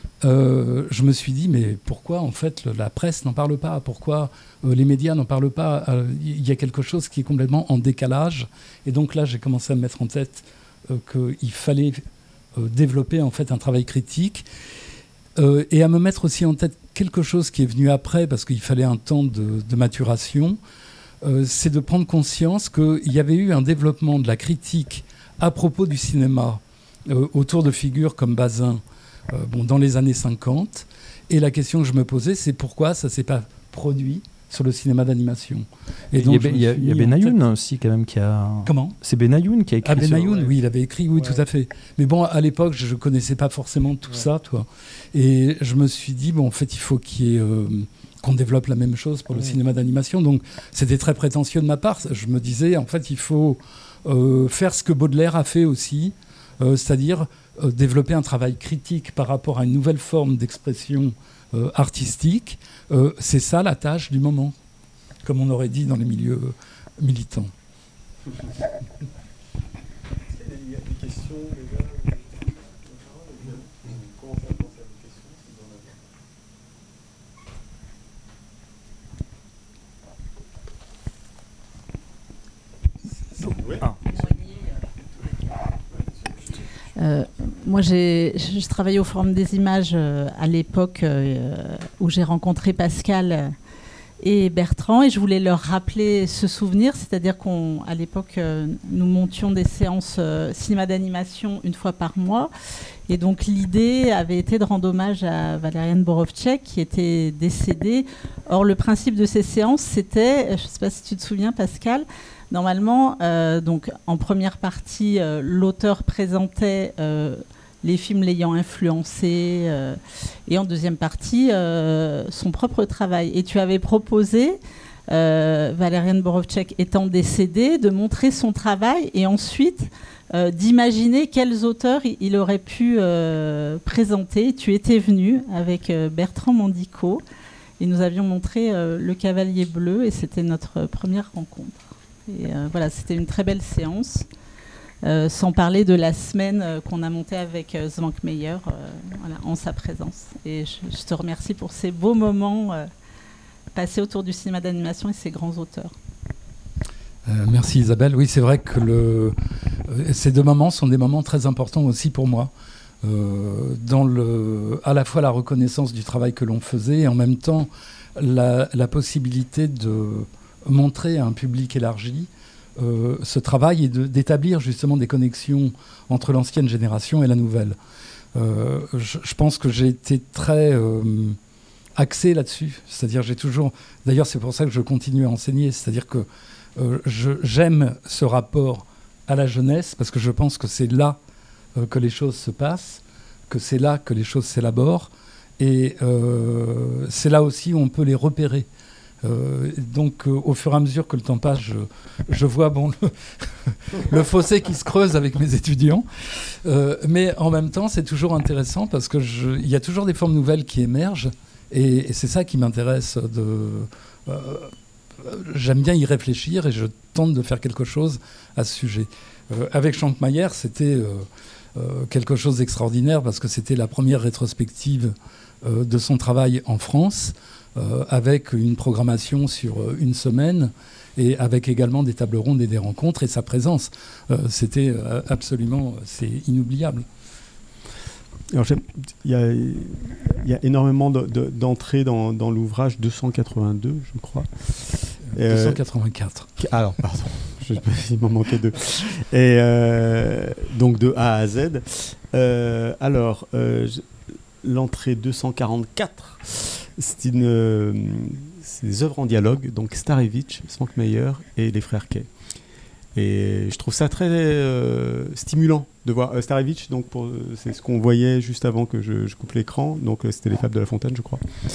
Speaker 5: Euh, je me suis dit, mais pourquoi en fait le, la presse n'en parle pas? Pourquoi euh, les médias n'en parlent pas? Il euh, y a quelque chose qui est complètement en décalage. Et donc là, j'ai commencé à me mettre en tête euh, qu'il fallait euh, développer en fait un travail critique euh, et à me mettre aussi en tête quelque chose qui est venu après, parce qu'il fallait un temps de, de maturation. Euh, c'est de prendre conscience qu'il y avait eu un développement de la critique à propos du cinéma euh, autour de figures comme Bazin, Euh, bon, dans les années cinquante. Et la question que je me posais, c'est pourquoi ça ne s'est pas produit sur le cinéma d'animation. Et donc,
Speaker 4: il y a, y a Benayoun aussi, quand même, qui a...
Speaker 5: Comment ?
Speaker 4: C'est Benayoun qui a écrit.
Speaker 5: Ah, Benayoun,
Speaker 4: ouais.
Speaker 5: oui, il avait écrit, oui, ouais. Tout à fait. Mais bon, à l'époque, je ne connaissais pas forcément tout ouais. ça, toi. Et je me suis dit, bon, en fait, il faut qu'il y ait... Euh, qu'on développe la même chose pour le ouais. cinéma d'animation. Donc, c'était très prétentieux de ma part. Je me disais, en fait, il faut euh, faire ce que Baudelaire a fait aussi, euh, c'est-à-dire... Euh, développer un travail critique par rapport à une nouvelle forme d'expression euh, artistique, euh, c'est ça la tâche du moment, comme on aurait dit dans les milieux euh, militants.
Speaker 1: Il y a des questions, les gars. Comment faire penser à des questions si vous en avez. Oui. Ah.
Speaker 6: Euh, moi, j'ai, je travaillais au Forum des Images euh, à l'époque euh, où j'ai rencontré Pascal et Bertrand, et je voulais leur rappeler ce souvenir, c'est-à-dire qu'à l'époque, euh, nous montions des séances euh, cinéma d'animation une fois par mois, et donc l'idée avait été de rendre hommage à Valériane Borovtchek, qui était décédée. Or, le principe de ces séances, c'était, je ne sais pas si tu te souviens, Pascal, normalement, euh, donc, en première partie, euh, l'auteur présentait euh, les films l'ayant influencé, euh, et en deuxième partie, euh, son propre travail. Et tu avais proposé, euh, Valériane Borovtchek étant décédée, de montrer son travail et ensuite euh, d'imaginer quels auteurs il, il aurait pu euh, présenter. Tu étais venu avec euh, Bertrand Mandico et nous avions montré euh, Le Cavalier Bleu, et c'était notre première rencontre. Et euh, voilà, c'était une très belle séance, euh, sans parler de la semaine euh, qu'on a montée avec euh, Zwankmeyer euh, voilà, en sa présence. Et je, je te remercie pour ces beaux moments euh, passés autour du cinéma d'animation et ces grands auteurs.
Speaker 5: Euh, merci Isabelle. Oui, c'est vrai que le, euh, ces deux moments sont des moments très importants aussi pour moi. euh, dans le, à la fois la reconnaissance du travail que l'on faisait et en même temps la, la possibilité de montrer à un public élargi euh, ce travail et de, d'établir justement des connexions entre l'ancienne génération et la nouvelle. Euh, je, je pense que j'ai été très euh, axé là-dessus. C'est-à-dire, j'ai toujours... D'ailleurs, c'est pour ça que je continue à enseigner. C'est-à-dire que euh, je, j'aime ce rapport à la jeunesse parce que je pense que c'est là euh, que les choses se passent, que c'est là que les choses s'élaborent. Et euh, c'est là aussi où on peut les repérer. Euh, donc, euh, au fur et à mesure que le temps passe, je, je vois bon, le, le fossé qui se creuse avec mes étudiants. Euh, mais en même temps, c'est toujours intéressant parce qu'il y a toujours des formes nouvelles qui émergent. Et, et c'est ça qui m'intéresse. De, euh, j'aime bien y réfléchir et je tente de faire quelque chose à ce sujet. Euh, avec Champmayer, c'était euh, euh, quelque chose d'extraordinaire parce que c'était la première rétrospective euh, de son travail en France. Euh, avec une programmation sur euh, une semaine et avec également des tables rondes et des rencontres et sa présence. Euh, c'était euh, absolument c'est inoubliable.
Speaker 2: Alors, il y a, il y a énormément de, de, d'entrées dans, dans l'ouvrage deux cent quatre-vingt-deux, je crois.
Speaker 5: Euh, deux cent quatre-vingt-quatre.
Speaker 2: Alors, pardon, je, il m'en manquait deux. Et euh, donc de A à Z. Euh, alors, euh, je, l'entrée deux cent quarante-quatre, c'est, une, euh, c'est des œuvres en dialogue, donc Starevich, Svankmajer et les frères Kay. Et je trouve ça très euh, stimulant de voir euh, Starevich, donc pour, c'est ce qu'on voyait juste avant que je, je coupe l'écran, donc euh, c'était les Fables de La Fontaine, je crois.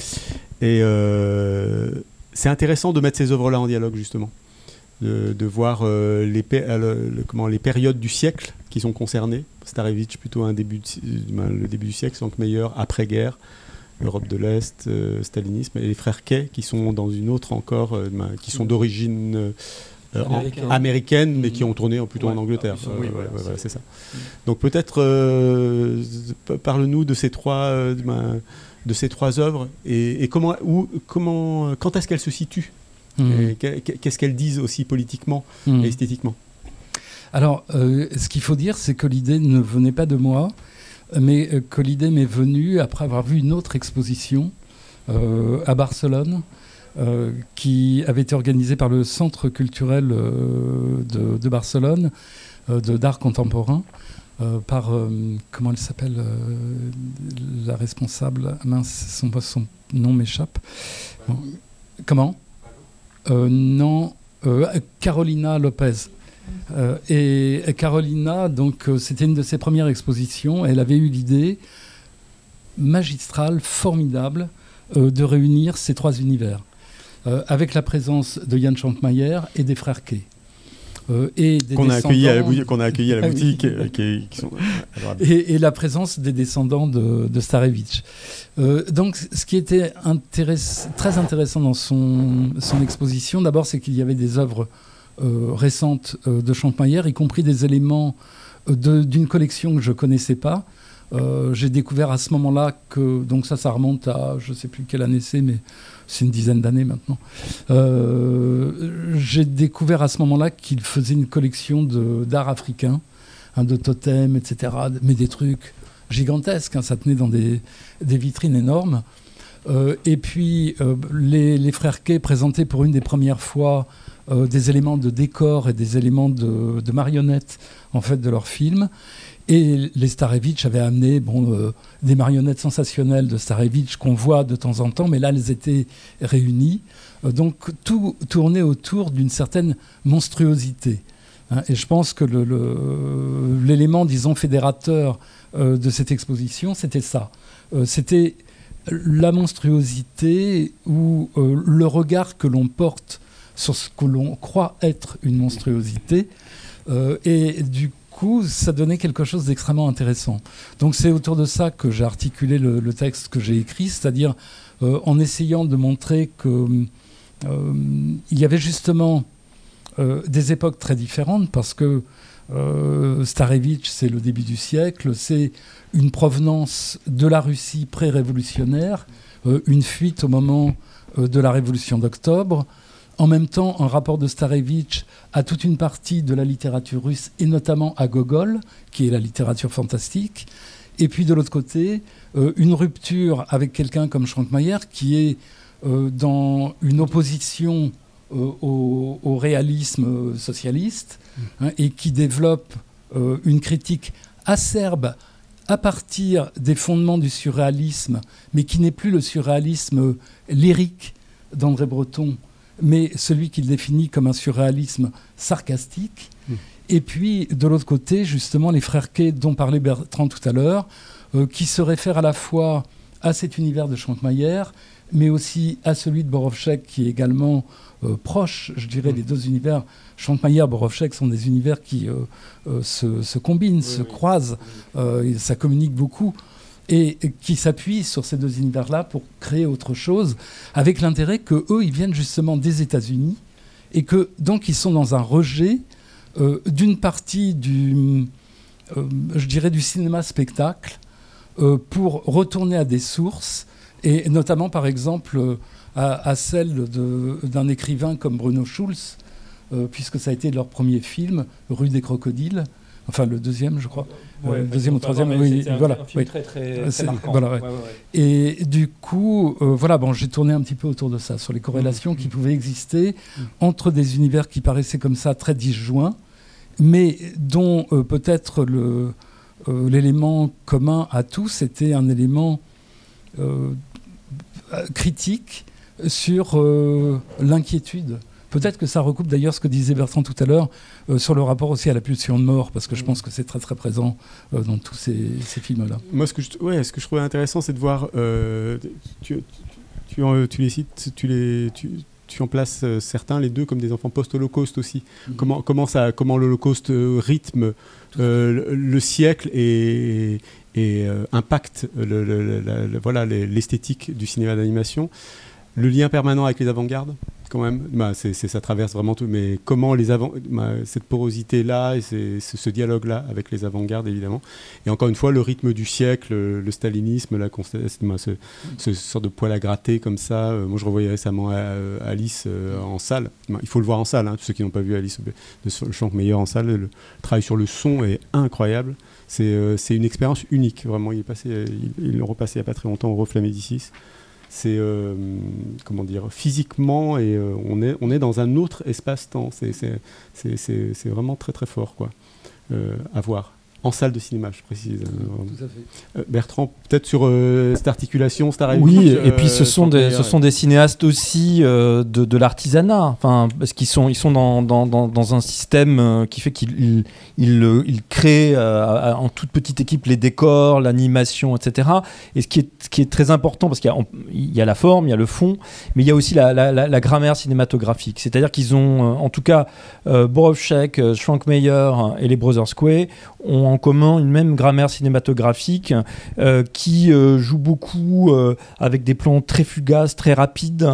Speaker 2: Et euh, c'est intéressant de mettre ces œuvres-là en dialogue, justement. De, de voir euh, les, euh, le, comment, les périodes du siècle qui sont concernées. Starevich, plutôt un début de, ben, le début du siècle, Svankmajer, après-guerre, Europe de l'Est, euh, stalinisme, et les frères Kay, qui sont dans une autre encore, euh, ben, qui sont d'origine euh, Américaine. américaine, mais qui ont tourné plutôt ouais, en Angleterre. Euh, oui, voilà, ouais, voilà, c'est ça. Donc peut-être, euh, parle-nous de ces trois, euh, ben, de ces trois œuvres, et, et comment, où, comment, quand est-ce qu'elles se situent? Mmh. Et qu'est-ce qu'elles disent aussi politiquement mmh. et esthétiquement?
Speaker 5: Alors, euh, ce qu'il faut dire, c'est que l'idée ne venait pas de moi, mais que l'idée m'est venue après avoir vu une autre exposition euh, à Barcelone, euh, qui avait été organisée par le Centre culturel euh, de, de Barcelone, euh, de, d'art contemporain, euh, par, euh, comment elle s'appelle, euh, la responsable, mince, son, son nom m'échappe. Bon. Comment euh, Non, euh, Carolina Lopez. Euh, et, et Carolina, donc, euh, c'était une de ses premières expositions. Elle avait eu l'idée magistrale, formidable, euh, de réunir ces trois univers, euh, avec la présence de Jan Champmajer et des frères Kay. Euh, et des
Speaker 2: qu'on, a accueilli à la boutique, qu'on a accueilli à la boutique. euh, qui, qui sont
Speaker 5: et, et la présence des descendants de, de Starevich. Euh, donc, ce qui était intéress- très intéressant dans son, son exposition, d'abord, c'est qu'il y avait des œuvres Euh, récente euh, de Champmajer, y compris des éléments euh, de, d'une collection que je ne connaissais pas. Euh, j'ai découvert à ce moment-là que, donc ça, ça remonte à, je ne sais plus quelle année c'est, mais c'est une dizaine d'années maintenant. Euh, j'ai découvert à ce moment-là qu'il faisait une collection de, d'art africain, hein, de totems, et cetera, mais des trucs gigantesques, hein, ça tenait dans des, des vitrines énormes. Euh, et puis, euh, les, les frères Kay présentaient pour une des premières fois Euh, des éléments de décor et des éléments de, de marionnettes en fait de leurs films. Et les Starevich avaient amené bon, euh, des marionnettes sensationnelles de Starevich qu'on voit de temps en temps, mais là elles étaient réunies. Euh, donc tout tournait autour d'une certaine monstruosité. Hein, et je pense que le, le, l'élément, disons, fédérateur euh, de cette exposition, c'était ça. Euh, c'était la monstruosité ou euh, le regard que l'on porte sur ce que l'on croit être une monstruosité. Euh, et du coup, ça donnait quelque chose d'extrêmement intéressant. Donc c'est autour de ça que j'ai articulé le, le texte que j'ai écrit, c'est-à-dire euh, en essayant de montrer qu'il euh, y avait justement euh, des époques très différentes, parce que euh, Starevich, c'est le début du siècle, c'est une provenance de la Russie pré-révolutionnaire, euh, une fuite au moment euh, de la Révolution d'octobre. En même temps, un rapport de Starevich à toute une partie de la littérature russe, et notamment à Gogol, qui est la littérature fantastique. Et puis de l'autre côté, euh, une rupture avec quelqu'un comme Schrankmayer qui est euh, dans une opposition euh, au, au réalisme socialiste hein, et qui développe euh, une critique acerbe à partir des fondements du surréalisme, mais qui n'est plus le surréalisme lyrique d'André Breton, mais celui qu'il définit comme un surréalisme sarcastique. Mmh. Et puis, de l'autre côté, justement, les frères Kay, dont parlait Bertrand tout à l'heure, euh, qui se réfèrent à la fois à cet univers de Schrankmayer, mais aussi à celui de Borowczak, qui est également euh, proche, je dirais, mmh. les deux univers. Schrankmayer et Borowczak sont des univers qui euh, euh, se, se combinent, oui, se oui. croisent, euh, et ça communique beaucoup, et, et qui s'appuient sur ces deux univers-là pour créer autre chose, avec l'intérêt qu'eux, ils viennent justement des États-Unis, et que donc ils sont dans un rejet euh, d'une partie du, euh, je dirais, du cinéma-spectacle, euh, pour retourner à des sources, et notamment par exemple euh, à, à celle de, d'un écrivain comme Bruno Schulz, euh, puisque ça a été leur premier film, Rue des Crocodiles, enfin le deuxième je crois,
Speaker 4: ouais,
Speaker 5: euh, deuxième ou troisième, oui,
Speaker 4: un,
Speaker 5: voilà,
Speaker 4: un film
Speaker 5: oui.
Speaker 4: très très, très marquant.
Speaker 5: Voilà, ouais.
Speaker 4: Ouais, ouais, ouais.
Speaker 5: Et du coup, euh, voilà, bon, j'ai tourné un petit peu autour de ça, sur les corrélations mmh. qui pouvaient exister mmh. entre des univers qui paraissaient comme ça très disjoints, mais dont euh, peut-être le, euh, l'élément commun à tous était un élément euh, critique sur euh, l'inquiétude. Peut-être que ça recoupe d'ailleurs ce que disait Bertrand tout à l'heure euh, sur le rapport aussi à la pulsion de mort, parce que je pense que c'est très très présent euh, dans tous ces, ces films-là.
Speaker 2: Moi, ce que je, ouais, ce que je trouvais intéressant, c'est de voir, euh, tu, tu, tu, tu les cites, tu les... Tu, tu en places euh, certains, les deux, comme des enfants post-Holocauste aussi. Mmh. Comment, comment, ça, comment l'Holocauste euh, rythme euh, le, le siècle et, et euh, impacte le, le, le, le, voilà, les, l'esthétique du cinéma d'animation. Le lien permanent avec les avant-gardes, quand même, bah, c'est, c'est, ça traverse vraiment tout. Mais comment les avant, bah, cette porosité-là et c'est, c'est, ce dialogue-là avec les avant-gardes, évidemment. Et encore une fois, le rythme du siècle, le, le stalinisme, la bah, ce, ce sorte de poil à gratter comme ça. Euh, moi, je revoyais récemment euh, Alice euh, en salle. Bah, il faut le voir en salle, hein, tous ceux qui n'ont pas vu Alice de Schrankmayer en salle. Le travail sur le son est incroyable. C'est, euh, c'est une expérience unique, vraiment. Il est passé, il, il l'a repassé il n'y a pas très longtemps au Reflet Médicis. C'est euh, comment dire, physiquement et euh, on est on est dans un autre espace-temps. C'est c'est c'est c'est, c'est vraiment très très fort quoi. Euh, à voir en salle de cinéma, je précise.
Speaker 5: Tout à fait.
Speaker 2: Euh, Bertrand, peut-être sur euh, cette articulation, Star Wars.
Speaker 4: Oui, euh, et puis ce sont des ce sont des cinéastes aussi euh, de, de l'artisanat. Enfin, parce qu'ils sont ils sont dans dans dans, dans un système euh, qui fait qu'ils ils, ils, ils créent euh, en toute petite équipe les décors, l'animation, et cetera. Et ce qui est ce qui est très important parce qu'il y a, il y a la forme, il y a le fond, mais il y a aussi la la, la, la grammaire cinématographique. C'est-à-dire qu'ils ont euh, en tout cas euh, Borowczak, euh, Schrankmayer et les Brothers Quay ont en commun une même grammaire cinématographique euh, qui euh, joue beaucoup euh, avec des plans très fugaces, très rapides,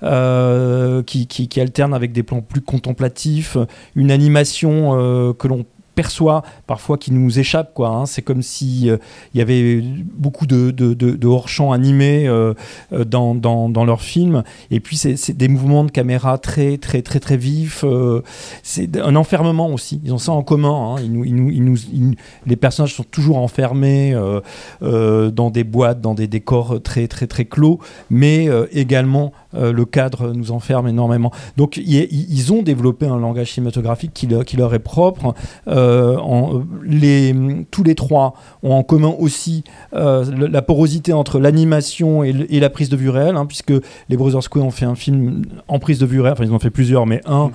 Speaker 4: euh, qui, qui, qui alternent avec des plans plus contemplatifs, une animation euh, que l'on perçoit parfois qui nous échappe quoi, hein. C'est comme si euh, il y avait beaucoup de, de, de, de hors-champ animés euh, dans, dans, dans leurs films et puis c'est, c'est des mouvements de caméra très très très très vifs, euh, c'est un enfermement aussi, ils ont ça en commun, hein. Ils nous, ils nous, ils nous, ils, les personnages sont toujours enfermés euh, euh, dans des boîtes, dans des décors très très très clos, mais euh, également euh, le cadre nous enferme énormément, donc y, y, ils ont développé un langage cinématographique qui, le, qui leur est propre. euh, Euh, en, les, tous les trois ont en commun aussi euh, le, la porosité entre l'animation et, le, et la prise de vue réelle, hein, puisque les Brothers Quay ont fait un film en prise de vue réelle, enfin ils en ont fait plusieurs, mais un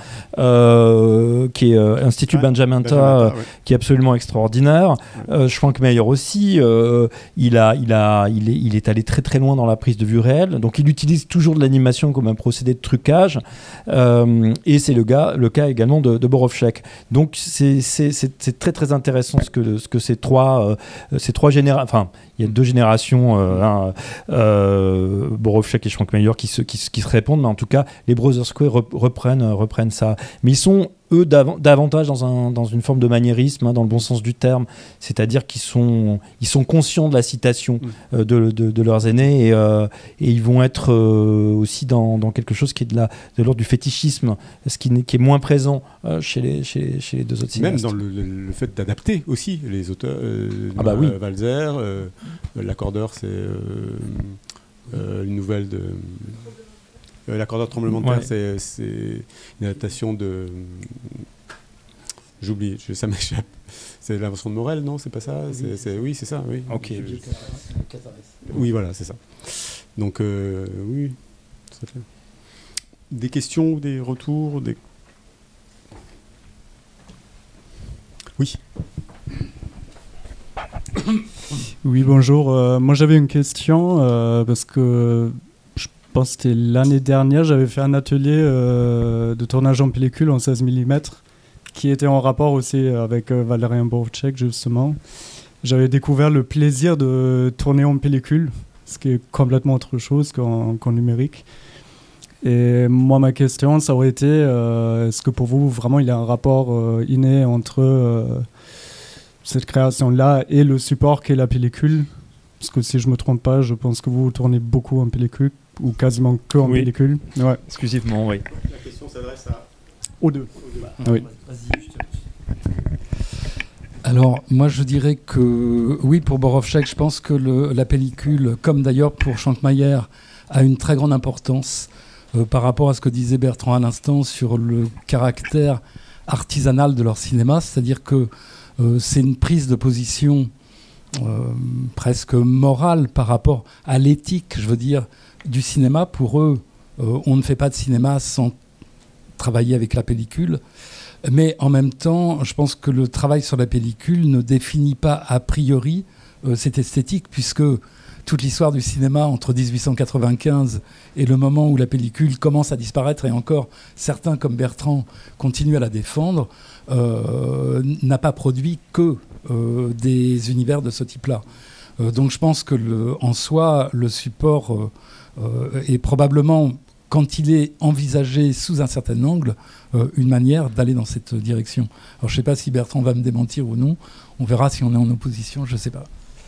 Speaker 4: euh, qui est euh, Institut ouais, Benjamin Ta, ouais. qui est absolument extraordinaire. Ouais. Euh, Schrankmayer aussi, euh, il, a, il, a, il, est, il est allé très très loin dans la prise de vue réelle, donc il utilise toujours de l'animation comme un procédé de trucage, euh, et c'est le, gars, le cas également de, de Borowczak. Donc c'est, c'est C'est, c'est très très intéressant ce que, ce que ces trois, euh, ces trois générations, enfin il y a deux générations, euh, hein, euh, Borowczak et Schrankmayer qui se, qui, qui se répondent, mais en tout cas les Brothers Quay reprennent, reprennent ça. Mais ils sont eux dav davantage dans, un, dans une forme de maniérisme, hein, dans le bon sens du terme, c'est-à-dire qu'ils sont, ils sont conscients de la citation mmh. euh, de, de, de leurs aînés et, euh, et ils vont être euh, aussi dans, dans quelque chose qui est de la, de l'ordre du fétichisme, ce qui, qui est moins présent euh, chez, les, chez, chez les deux autres cinéastes.
Speaker 2: Même dans le, le, le fait d'adapter aussi les auteurs, euh,
Speaker 4: ah bah oui.
Speaker 2: euh, Walzer, euh, l'accordeur c'est euh, euh, une nouvelle de... Euh, L'accordeur de tremblement de terre, ouais. c'est une adaptation de... J'oublie, ça m'échappe. C'est l'invention de Morel, non? C'est pas ça? Oui, c'est oui, c'est ça, oui.
Speaker 4: Ok.
Speaker 2: Je... Oui, voilà, c'est ça. Donc, euh, oui, tout à fait. Des questions, des retours des... Oui.
Speaker 7: Oui, bonjour. Euh, moi, j'avais une question, euh, parce que... Je pense que c'était l'année dernière, j'avais fait un atelier euh, de tournage en pellicule en seize millimètres qui était en rapport aussi avec euh, Valerian Borowczyk, justement. J'avais découvert le plaisir de tourner en pellicule, ce qui est complètement autre chose qu'en qu'en numérique. Et moi, ma question, ça aurait été, euh, est-ce que pour vous, vraiment, il y a un rapport euh, inné entre euh, cette création-là et le support qu'est la pellicule? Parce que si je ne me trompe pas, je pense que vous tournez beaucoup en pellicule, ou quasiment que en
Speaker 4: oui.
Speaker 7: pellicule. Ouais.
Speaker 4: Exclusivement, oui.
Speaker 2: La question s'adresse à...
Speaker 7: aux deux.
Speaker 2: Bah,
Speaker 7: oui.
Speaker 5: Alors, moi, je dirais que, oui, pour Borowczyk, je pense que le, la pellicule, comme d'ailleurs pour Schwankmajer, a une très grande importance euh, par rapport à ce que disait Bertrand à l'instant sur le caractère artisanal de leur cinéma. C'est-à-dire que euh, c'est une prise de position euh, presque morale par rapport à l'éthique, je veux dire, du cinéma. Pour eux, euh, on ne fait pas de cinéma sans travailler avec la pellicule. Mais en même temps, je pense que le travail sur la pellicule ne définit pas a priori euh, cette esthétique, puisque toute l'histoire du cinéma entre dix-huit cent quatre-vingt-quinze et le moment où la pellicule commence à disparaître, et encore certains comme Bertrand continuent à la défendre, euh, n'a pas produit que euh, des univers de ce type-là. Euh, donc je pense que le, en soi, le support euh, euh, est probablement, quand il est envisagé sous un certain angle, euh, une manière d'aller dans cette direction. Alors je ne sais pas si Bertrand va me démentir ou non, on verra si on est en opposition, je ne sais pas.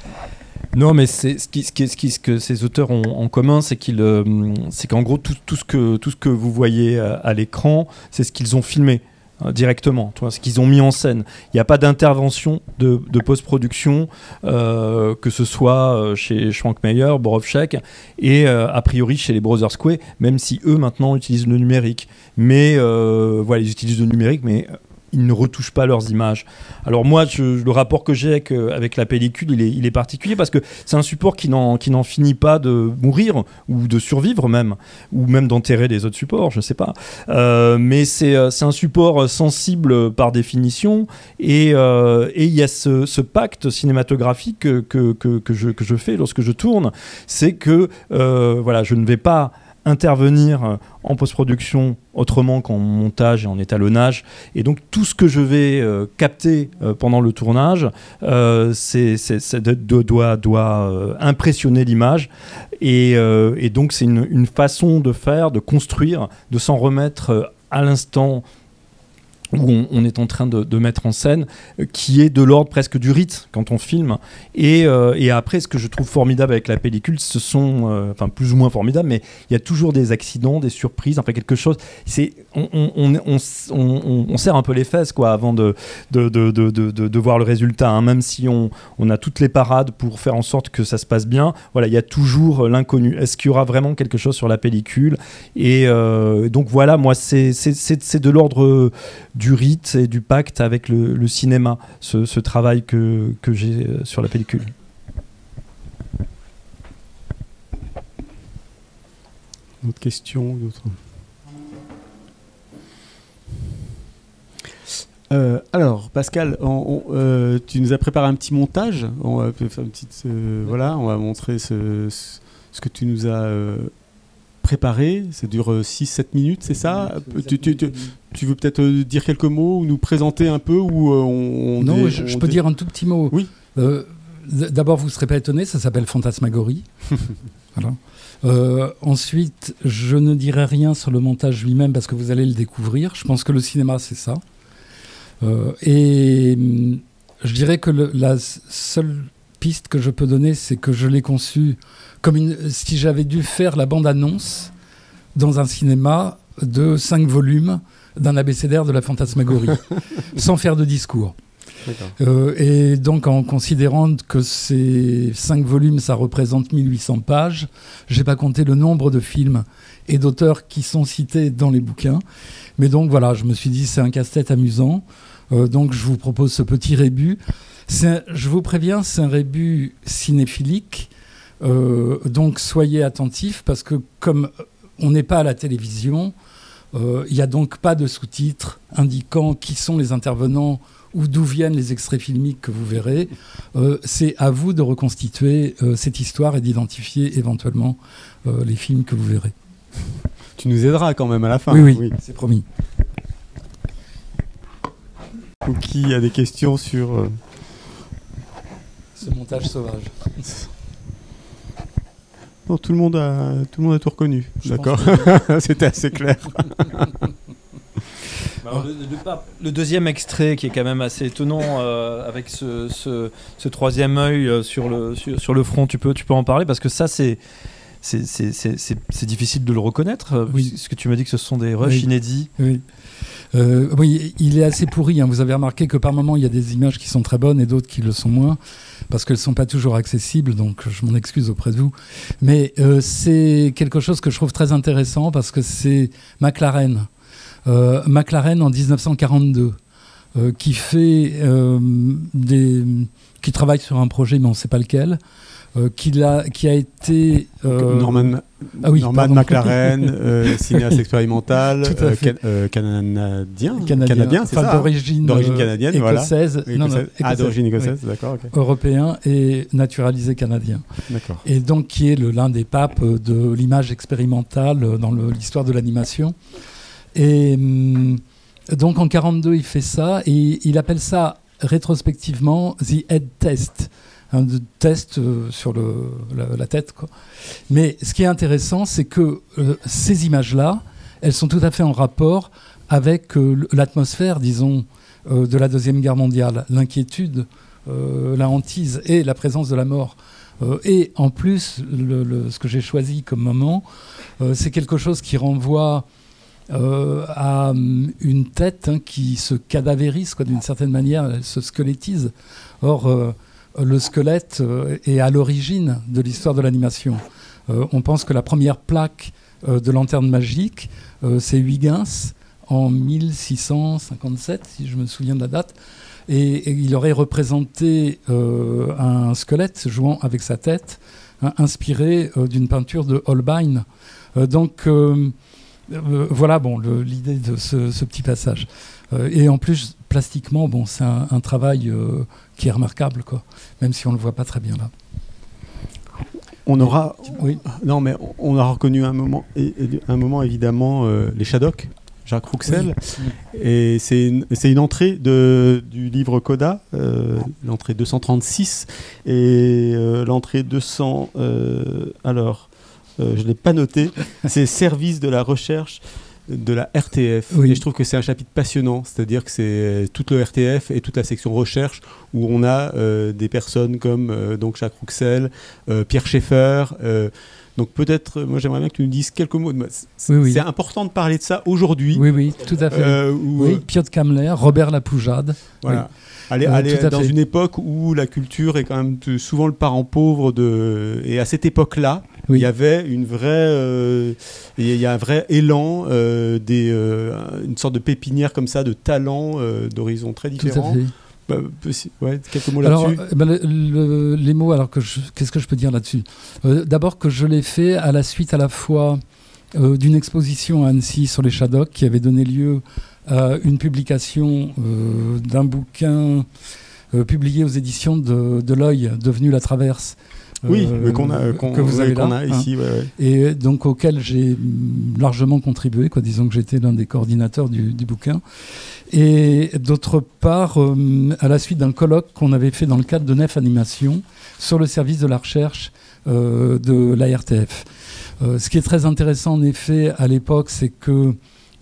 Speaker 4: Non, mais c'est ce, qui, ce, qui, ce, qui, ce que ces auteurs ont en commun, c'est qu'ils, euh, c'est qu'en gros, tout, tout, ce que, tout ce que vous voyez à, à l'écran, c'est ce qu'ils ont filmé euh, directement, tu vois, ce qu'ils ont mis en scène. Il n'y a pas d'intervention de, de post-production, euh, que ce soit euh, chez Schwankmajer, Borowczyk, et euh, a priori chez les Brothers Quay, même si eux, maintenant, utilisent le numérique. Mais, euh, voilà, ils utilisent le numérique, mais... ils ne retouchent pas leurs images. Alors moi, je, le rapport que j'ai avec, euh, avec la pellicule, il est, il est particulier parce que c'est un support qui n'en, qui n'en finit pas de mourir ou de survivre même, ou même d'enterrer les autres supports, je ne sais pas. Euh, mais c'est, c'est un support sensible par définition et euh, et il y a ce, ce pacte cinématographique que, que, que, que, je, que je fais lorsque je tourne, c'est que euh, voilà, je ne vais pas intervenir en post-production autrement qu'en montage et en étalonnage, et donc tout ce que je vais euh, capter euh, pendant le tournage euh, c'est, c'est, c'est de, de, doit, doit euh, impressionner l'image, et, euh, et donc c'est une, une façon de faire, de construire, de s'en remettre euh, à l'instant où on, on est en train de, de mettre en scène, euh, qui est de l'ordre presque du rite quand on filme. Et, euh, et après, ce que je trouve formidable avec la pellicule, ce sont, euh, enfin plus ou moins formidable, mais il y a toujours des accidents, des surprises, enfin quelque chose. C'est, on, on, on, on, on, on serre un peu les fesses quoi, avant de, de, de, de, de, de voir le résultat, hein, même si on, on a toutes les parades pour faire en sorte que ça se passe bien. Voilà, il y a toujours l'inconnu. Est-ce qu'il y aura vraiment quelque chose sur la pellicule? Et euh, donc voilà, moi, c'est, c'est, c'est, c'est de l'ordre du rite et du pacte avec le, le cinéma, ce, ce travail que, que j'ai sur la pellicule.
Speaker 2: D'autres questions, d'autres... Euh, alors, Pascal, on, on, euh, tu nous as préparé un petit montage. On va faire une petite, euh, voilà, on va montrer ce, ce, ce que tu nous as euh, préparé. Ça dure six sept minutes, c'est ça? Oui, tu, tu, tu, tu veux peut-être dire quelques mots ou nous présenter un peu ou on, on
Speaker 5: Non,
Speaker 2: dé,
Speaker 5: je,
Speaker 2: on
Speaker 5: je peux
Speaker 2: dé...
Speaker 5: dire un tout petit mot.
Speaker 2: Oui.
Speaker 5: Euh, d'abord, vous ne serez pas étonné, ça s'appelle Fantasmagorie. Voilà. Euh, ensuite, je ne dirai rien sur le montage lui-même parce que vous allez le découvrir. Je pense que le cinéma, c'est ça. Euh, et hum, je dirais que le, la seule piste que je peux donner, c'est que je l'ai conçu comme une, si j'avais dû faire la bande-annonce dans un cinéma de cinq volumes d'un abécédaire de la fantasmagorie, sans faire de discours. Euh, et donc en considérant que ces cinq volumes, ça représente mille huit cents pages, j'ai pas compté le nombre de films et d'auteurs qui sont cités dans les bouquins. Mais donc voilà, je me suis dit c'est un casse-tête amusant. Euh, donc je vous propose ce petit rébut. C'est, je vous préviens, c'est un rébut cinéphilique. Euh, donc soyez attentifs parce que comme on n'est pas à la télévision, il euh, n'y a donc pas de sous-titres indiquant qui sont les intervenants ou d'où viennent les extraits filmiques que vous verrez. Euh, c'est à vous de reconstituer euh, cette histoire et d'identifier éventuellement euh, les films que vous verrez.
Speaker 2: Tu nous aideras quand même à la fin.
Speaker 5: Oui, oui, oui. C'est promis.
Speaker 2: Ou qui a des questions sur... Euh...
Speaker 5: Ce montage sauvage.
Speaker 2: Bon, tout, le monde a, tout le monde a tout reconnu. Je D'accord. C'était assez clair.
Speaker 4: Alors, le, le, le deuxième extrait qui est quand même assez étonnant euh, avec ce, ce, ce troisième œil euh, sur, le, sur, sur le front, tu peux, tu peux en parler parce que ça c'est, c'est, c'est, c'est, c'est, c'est difficile de le reconnaître. Oui. Parce que tu m'as dit que ce sont des rushs oui. inédits.
Speaker 5: Oui. Euh, oui, il est assez pourri. Hein. Vous avez remarqué que par moments, il y a des images qui sont très bonnes et d'autres qui le sont moins, parce qu'elles ne sont pas toujours accessibles, donc je m'en excuse auprès de vous. Mais euh, c'est quelque chose que je trouve très intéressant, parce que c'est McLaren. Euh, McLaren en dix-neuf cent quarante-deux, euh, qui, fait, euh, des, qui travaille sur un projet, mais on ne sait pas lequel, Euh, qui, a, qui a été...
Speaker 2: Euh... Norman, ah oui, Norman McLaren, euh, cinéaste expérimental, euh, can, euh, canadien, canadien, canadien c'est enfin, ça
Speaker 5: d'origine,
Speaker 2: d'origine canadienne,
Speaker 5: écossaise,
Speaker 2: voilà.
Speaker 5: Non, non,
Speaker 2: écossaise. Ah, d'origine écossaise, oui. D'accord. Okay.
Speaker 5: Européen et naturalisé canadien.
Speaker 2: D'accord.
Speaker 5: Et donc qui est le, l'un des papes de l'image expérimentale dans le, l'histoire de l'animation. Et hum, donc en quarante-deux, il fait ça et il appelle ça rétrospectivement The Head Test. Un test euh, sur le, la, la tête, quoi. Mais ce qui est intéressant, c'est que euh, ces images-là, elles sont tout à fait en rapport avec euh, l'atmosphère, disons, euh, de la Deuxième Guerre mondiale, l'inquiétude, euh, la hantise et la présence de la mort. Euh, et en plus, le, le, ce que j'ai choisi comme moment, euh, c'est quelque chose qui renvoie euh, à um, une tête hein, qui se cadavérise, quoi, d'une certaine manière, elle se squeletise. Or, euh, le squelette euh, est à l'origine de l'histoire de l'animation. Euh, on pense que la première plaque euh, de Lanterne Magique, euh, c'est Huygens en mille six cent cinquante-sept, si je me souviens de la date, et, et il aurait représenté euh, un squelette jouant avec sa tête, hein, inspiré euh, d'une peinture de Holbein. Euh, donc euh, euh, voilà bon, le, l'idée de ce, ce petit passage. Euh, et en plus, plastiquement, bon, c'est un, un travail euh, qui est remarquable, quoi, même si on ne le voit pas très bien là.
Speaker 2: On aura,
Speaker 5: oui.
Speaker 2: non, mais on a reconnu un moment, un moment évidemment, euh, les Shadocks, Jacques Rouxel, oui. Et c'est une, c'est une entrée de, du livre Coda, euh, l'entrée deux cent trente-six, et euh, l'entrée deux cents, euh, alors, euh, je ne l'ai pas noté, c'est Service de la recherche de la R T F. Oui. Et je trouve que c'est un chapitre passionnant, c'est-à-dire que c'est toute le R T F et toute la section recherche où on a euh, des personnes comme euh, donc Jacques Rouxel, euh, Pierre Schaeffer. Euh, donc peut-être, moi j'aimerais bien que tu nous dises quelques mots. De... C'est, oui, oui. c'est important de parler de ça aujourd'hui.
Speaker 5: Oui, oui, tout à fait. Euh, où, oui, Piotr Kamler, Robert Lapoujade.
Speaker 2: Voilà. Oui. Aller, euh, aller dans fait. une époque où la culture est quand même souvent le parent pauvre de... Et à cette époque-là, oui. il y avait une vraie, euh, il y a un vrai élan, euh, des, euh, une sorte de pépinière comme ça, de talents euh, d'horizons très différents.
Speaker 5: Tout à fait.
Speaker 2: Bah, ouais, quelques mots alors, là-dessus.
Speaker 5: Ben, le, le, les mots, alors que je, qu'est-ce que je peux dire là-dessus euh, D'abord que je l'ai fait à la suite à la fois euh, d'une exposition à Annecy sur les Shadocks qui avait donné lieu à une publication euh, d'un bouquin euh, publié aux éditions de, de l'Œil, devenu La Traverse.
Speaker 2: Oui, euh, mais qu'on a, qu'on,
Speaker 5: que vous avez
Speaker 2: qu'on
Speaker 5: là,
Speaker 2: a ici.
Speaker 5: Hein.
Speaker 2: Ouais, ouais.
Speaker 5: Et donc auquel j'ai largement contribué, quoi, disons que j'étais l'un des coordinateurs du, du bouquin. Et d'autre part, euh, à la suite d'un colloque qu'on avait fait dans le cadre de Nef Animation sur le service de la recherche euh, de l'A R T F. Euh, ce qui est très intéressant en effet à l'époque, c'est que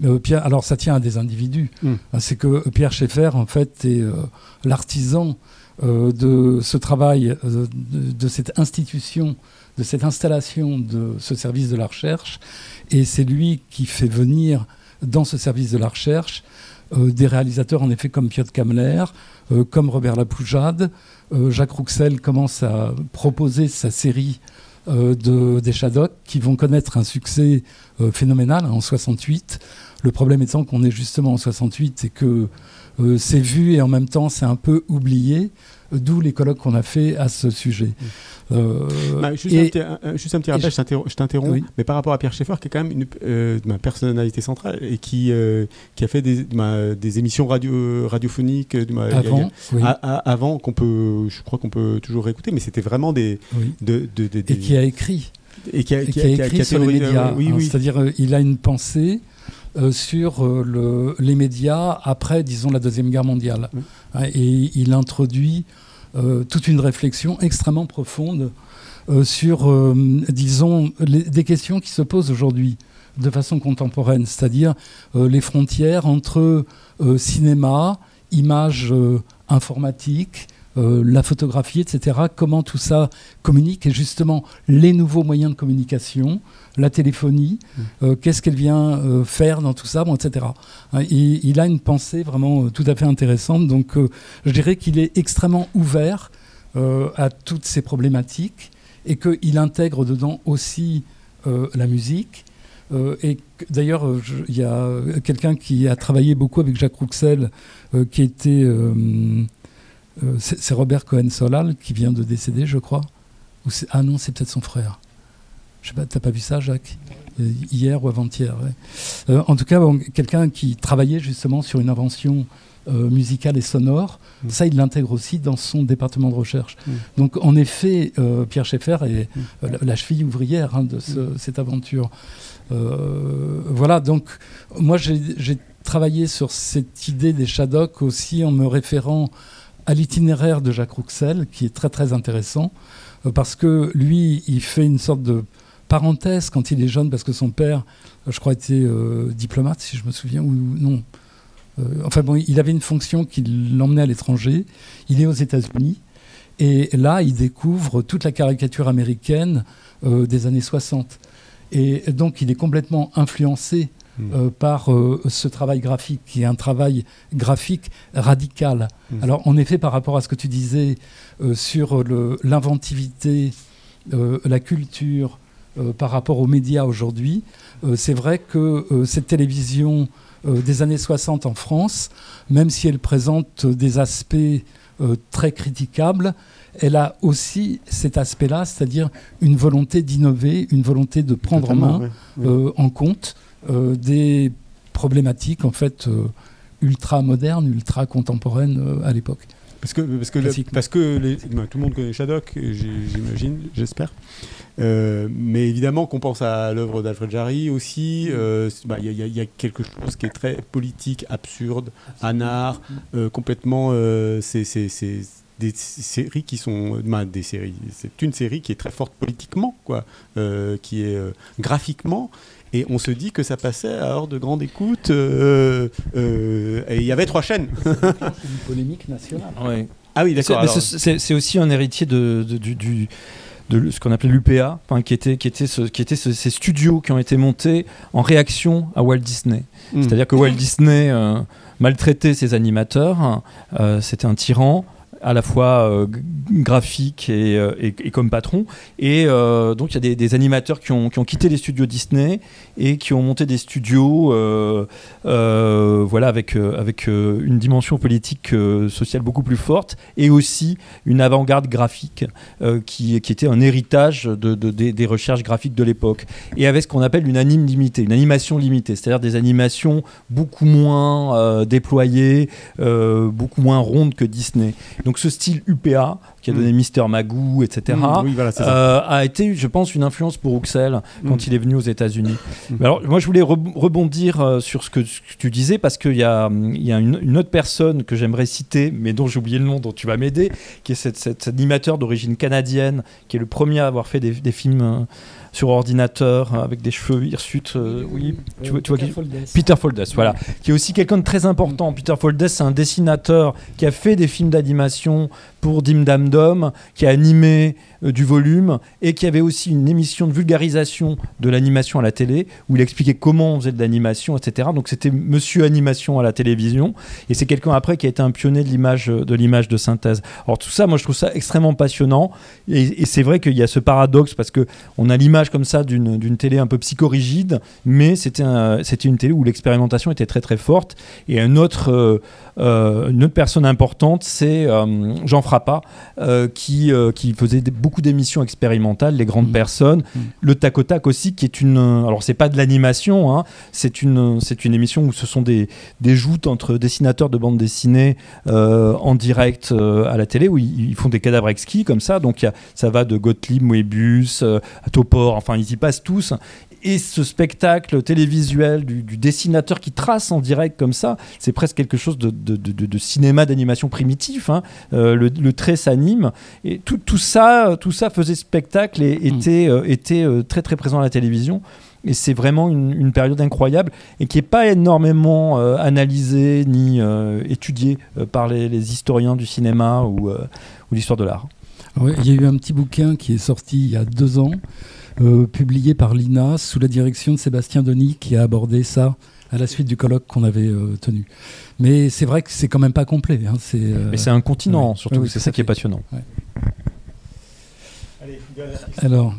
Speaker 5: Euh, Pierre, alors ça tient à des individus.
Speaker 2: Mm.
Speaker 5: C'est que Pierre Schaeffer, en fait, est euh, l'artisan euh, de ce travail, euh, de, de cette institution, de cette installation de ce service de la recherche. Et c'est lui qui fait venir dans ce service de la recherche euh, des réalisateurs, en effet, comme Piotr Kamler, euh, comme Robert Lapoujade. Euh, Jacques Rouxel commence à proposer sa série euh, de, des Shadocks qui vont connaître un succès euh, phénoménal hein, en soixante-huit. Le problème étant qu'on est justement en soixante-huit et que euh, c'est vu et en même temps c'est un peu oublié, euh, d'où les colloques qu'on a fait à ce sujet. Mmh. Euh,
Speaker 2: bah, juste,
Speaker 5: et,
Speaker 2: un petit, un, juste un petit rappel, je, je t'interromps, oui. mais par rapport à Pierre Schaeffer, qui est quand même une euh, ma personnalité centrale et qui, euh, qui a fait des, ma, des émissions radio, radiophoniques ma,
Speaker 5: avant,
Speaker 2: y a, y a,
Speaker 5: oui.
Speaker 2: à, à, avant qu'on peut, je crois qu'on peut toujours écouter, mais c'était vraiment des,
Speaker 5: oui.
Speaker 2: de, de, de, de,
Speaker 5: et qui a écrit,
Speaker 2: et qui a,
Speaker 5: et
Speaker 2: qui
Speaker 5: qui
Speaker 2: a,
Speaker 5: a
Speaker 2: qui a,
Speaker 5: écrit
Speaker 2: qui a
Speaker 5: sur les médias.
Speaker 2: Euh, oui,
Speaker 5: hein,
Speaker 2: oui.
Speaker 5: C'est-à-dire, euh, il a une pensée. Euh, sur euh, le, les médias après, disons, la Deuxième Guerre mondiale. Oui. Hein, et il introduit euh, toute une réflexion extrêmement profonde euh, sur, euh, disons, les, des questions qui se posent aujourd'hui de façon contemporaine, c'est-à-dire euh, les frontières entre euh, cinéma, images euh, informatiques, Euh, la photographie, et cetera. Comment tout ça communique et justement les nouveaux moyens de communication, la téléphonie, mmh. euh, qu'est-ce qu'elle vient euh, faire dans tout ça, bon, et cetera. Hein, et, il a une pensée vraiment euh, tout à fait intéressante. Donc, euh, je dirais qu'il est extrêmement ouvert euh, à toutes ces problématiques et qu'il intègre dedans aussi euh, la musique. Euh, et d'ailleurs, il y a quelqu'un qui a travaillé beaucoup avec Jacques Rouxel, euh, qui était euh, Euh, c'est Robert Cohen-Solal qui vient de décéder, je crois. Ou ah non, c'est peut-être son frère. Je sais pas, t'as pas vu ça, Jacques ? euh, Hier ou avant-hier. Ouais. Euh, en tout cas, bon, quelqu'un qui travaillait justement sur une invention euh, musicale et sonore. Mmh. Ça, il l'intègre aussi dans son département de recherche. Mmh. Donc, en effet, euh, Pierre Schaeffer est mmh. euh, la, la cheville ouvrière hein, de ce, mmh. cette aventure. Euh, voilà, donc, moi, j'ai, j'ai travaillé sur cette idée des Shadocks aussi en me référant à l'itinéraire de Jacques Rouxel, qui est très très intéressant, euh, parce que lui, il fait une sorte de parenthèse quand il est jeune, parce que son père, je crois, était euh, diplomate, si je me souviens, ou non. Euh, enfin bon, il avait une fonction qui l'emmenait à l'étranger. Il est aux États-Unis, et là, il découvre toute la caricature américaine euh, des années soixante. Et donc, il est complètement influencé Euh, par euh, ce travail graphique, qui est un travail graphique radical. Mmh. Alors, en effet, par rapport à ce que tu disais euh, sur le, l'inventivité, euh, la culture, euh, par rapport aux médias aujourd'hui, euh, c'est vrai que euh, cette télévision euh, des années soixante en France, même si elle présente des aspects euh, très critiquables, elle a aussi cet aspect-là, c'est-à-dire une volonté d'innover, une volonté de prendre Totalement, en main, ouais. euh, en compte, Euh, des problématiques en fait euh, ultra modernes, ultra contemporaines euh, à l'époque.
Speaker 2: Parce que parce que le, parce que les, bah, tout le monde connaît Shadocks, j'imagine, j'espère. Euh, mais évidemment qu'on pense à l'œuvre d'Alfred Jarry aussi. Il euh, bah, y, y, y a quelque chose qui est très politique, absurde, anard, euh, complètement. Euh, c'est, c'est, c'est des séries qui sont bah, des séries. C'est une série qui est très forte politiquement, quoi, euh, qui est euh, graphiquement. Et on se dit que ça passait à heure de grande écoute. Euh, euh, et il y avait trois chaînes.
Speaker 5: C'est une polémique nationale.
Speaker 4: Ouais.
Speaker 2: Ah oui, d'accord.
Speaker 4: C'est, alors... c'est, c'est, c'est aussi un héritier de, de, du, du, de ce qu'on appelait l'U P A, enfin, qui était, qui était, ce, qui était ce, ces studios qui ont été montés en réaction à Walt Disney. Mmh. C'est-à-dire que Walt Disney euh, maltraitait ses animateurs. Euh, c'était un tyran, à la fois euh, graphique et, euh, et, et comme patron. Et euh, donc il y a des, des animateurs qui ont, qui ont quitté les studios Disney et qui ont monté des studios euh, euh, voilà, avec, euh, avec euh, une dimension politique euh, sociale beaucoup plus forte et aussi une avant-garde graphique euh, qui, qui était un héritage de, de, de, des recherches graphiques de l'époque. Et avec ce qu'on appelle une anime limitée, une animation limitée, c'est-à-dire des animations beaucoup moins euh, déployées, euh, beaucoup moins rondes que Disney. Donc ce style U P A qui a donné mmh. Mister Magoo, et cetera,
Speaker 2: mmh, oui, voilà,
Speaker 4: euh, a été, je pense, une influence pour Huxley quand mmh. il est venu aux États-Unis. Mmh. Mais alors, moi, je voulais re- rebondir euh, sur ce que, ce que tu disais, parce qu'il y a, il y a une, une autre personne que j'aimerais citer, mais dont j'ai oublié le nom, dont tu vas m'aider, qui est cette, cet animateur d'origine canadienne, qui est le premier à avoir fait des, des films euh, sur ordinateur avec des cheveux hirsutes. Euh, oui,
Speaker 5: euh,
Speaker 4: tu vois, tu vois
Speaker 5: Peter
Speaker 4: qui...
Speaker 5: Foldes.
Speaker 4: Peter Foldes, voilà, qui est aussi quelqu'un de très important. Peter Foldes, c'est un dessinateur qui a fait des films d'animation pour Dim Dam Dom, qui a animé euh, du volume et qui avait aussi une émission de vulgarisation de l'animation à la télé où il expliquait comment on faisait de l'animation, et cetera. Donc c'était Monsieur Animation à la télévision, et c'est quelqu'un après qui a été un pionnier de l'image de l'image de synthèse. Alors tout ça, moi je trouve ça extrêmement passionnant, et, et c'est vrai qu'il y a ce paradoxe parce que on a l'image comme ça d'une d'une télé un peu psychorigide, mais c'était un, c'était une télé où l'expérimentation était très très forte. Et un autre euh, euh, une autre personne importante, c'est euh, Jean Frappa, euh, qui, euh, qui faisait des, beaucoup d'émissions expérimentales, les grandes mmh. personnes, mmh. le Tac au Tac aussi, qui est une... Alors, c'est pas de l'animation, hein, c'est, une, c'est une émission où ce sont des, des joutes entre dessinateurs de bande dessinée euh, en direct euh, à la télé, où ils, ils font des cadavres exquis, comme ça. Donc, y a, ça va de Gottlieb, Moebius, euh, à Topor, enfin, ils y passent tous. Et ce spectacle télévisuel du, du dessinateur qui trace en direct comme ça, c'est presque quelque chose de, de, de, de cinéma d'animation primitif. Hein. Euh, le, le trait s'anime. Et tout, tout, ça, tout ça faisait spectacle et était, euh, était euh, très très présent à la télévision. Et c'est vraiment une, une période incroyable et qui n'est pas énormément euh, analysée ni euh, étudiée euh, par les, les historiens du cinéma ou, euh, ou l'histoire de l'art.
Speaker 5: Ouais, il y a eu un petit bouquin qui est sorti il y a deux ans, Euh, publié par l'I N A sous la direction de Sébastien Denis, qui a abordé ça à la suite du colloque qu'on avait euh, tenu. Mais c'est vrai que c'est quand même pas complet. Hein, c'est, euh...
Speaker 4: Mais c'est un continent, ouais. surtout, ouais, oui, c'est ça qui est passionnant.
Speaker 5: Ouais. Allez, alors,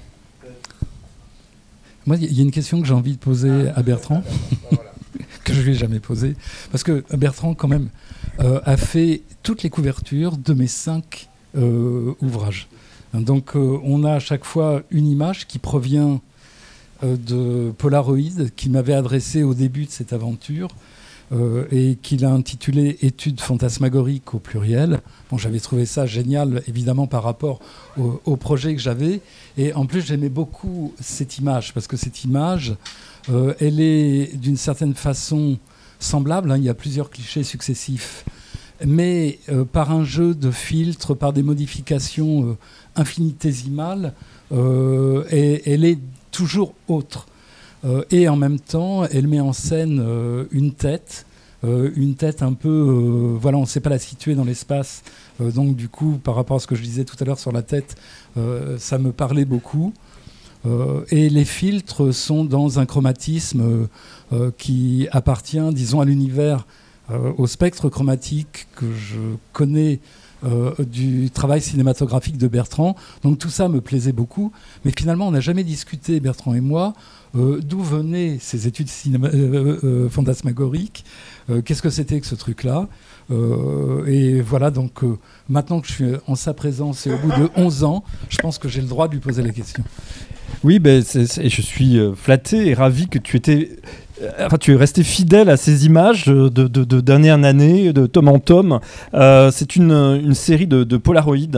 Speaker 5: moi, il y a une question que j'ai envie de poser à Bertrand, que je ne lui ai jamais posée, parce que Bertrand, quand même, euh, a fait toutes les couvertures de mes cinq euh, ouvrages. Donc euh, on a à chaque fois une image qui provient euh, de Polaroid, qui m'avait adressé au début de cette aventure euh, et qu'il a intitulé « Études fantasmagoriques » au pluriel. Bon, j'avais trouvé ça génial, évidemment, par rapport au, au projet que j'avais. Et en plus, j'aimais beaucoup cette image, parce que cette image, euh, elle est d'une certaine façon semblable. Hein, il y a plusieurs clichés successifs. Mais euh, par un jeu de filtres, par des modifications euh, infinitésimales, euh, et, elle est toujours autre. Euh, et en même temps, elle met en scène euh, une tête, euh, une tête un peu... Euh, voilà, on ne sait pas la situer dans l'espace. Euh, donc du coup, par rapport à ce que je disais tout à l'heure sur la tête, euh, ça me parlait beaucoup. Euh, et les filtres sont dans un chromatisme euh, euh, qui appartient, disons, à l'univers, Euh, au spectre chromatique que je connais euh, du travail cinématographique de Bertrand. Donc tout ça me plaisait beaucoup. Mais finalement, on n'a jamais discuté, Bertrand et moi, euh, d'où venaient ces études cinéma- euh, euh, fantasmagoriques. Euh, qu'est-ce que c'était que ce truc-là euh, Et voilà, donc euh, maintenant que je suis en sa présence et au bout de onze ans, je pense que j'ai le droit de lui poser la question.
Speaker 4: Oui, ben, c'est, c'est, je suis flatté et ravi que tu étais... Enfin, tu es resté fidèle à ces images de, de, de, d'année en année, de tome en tome. Euh, c'est une, une série de, de Polaroid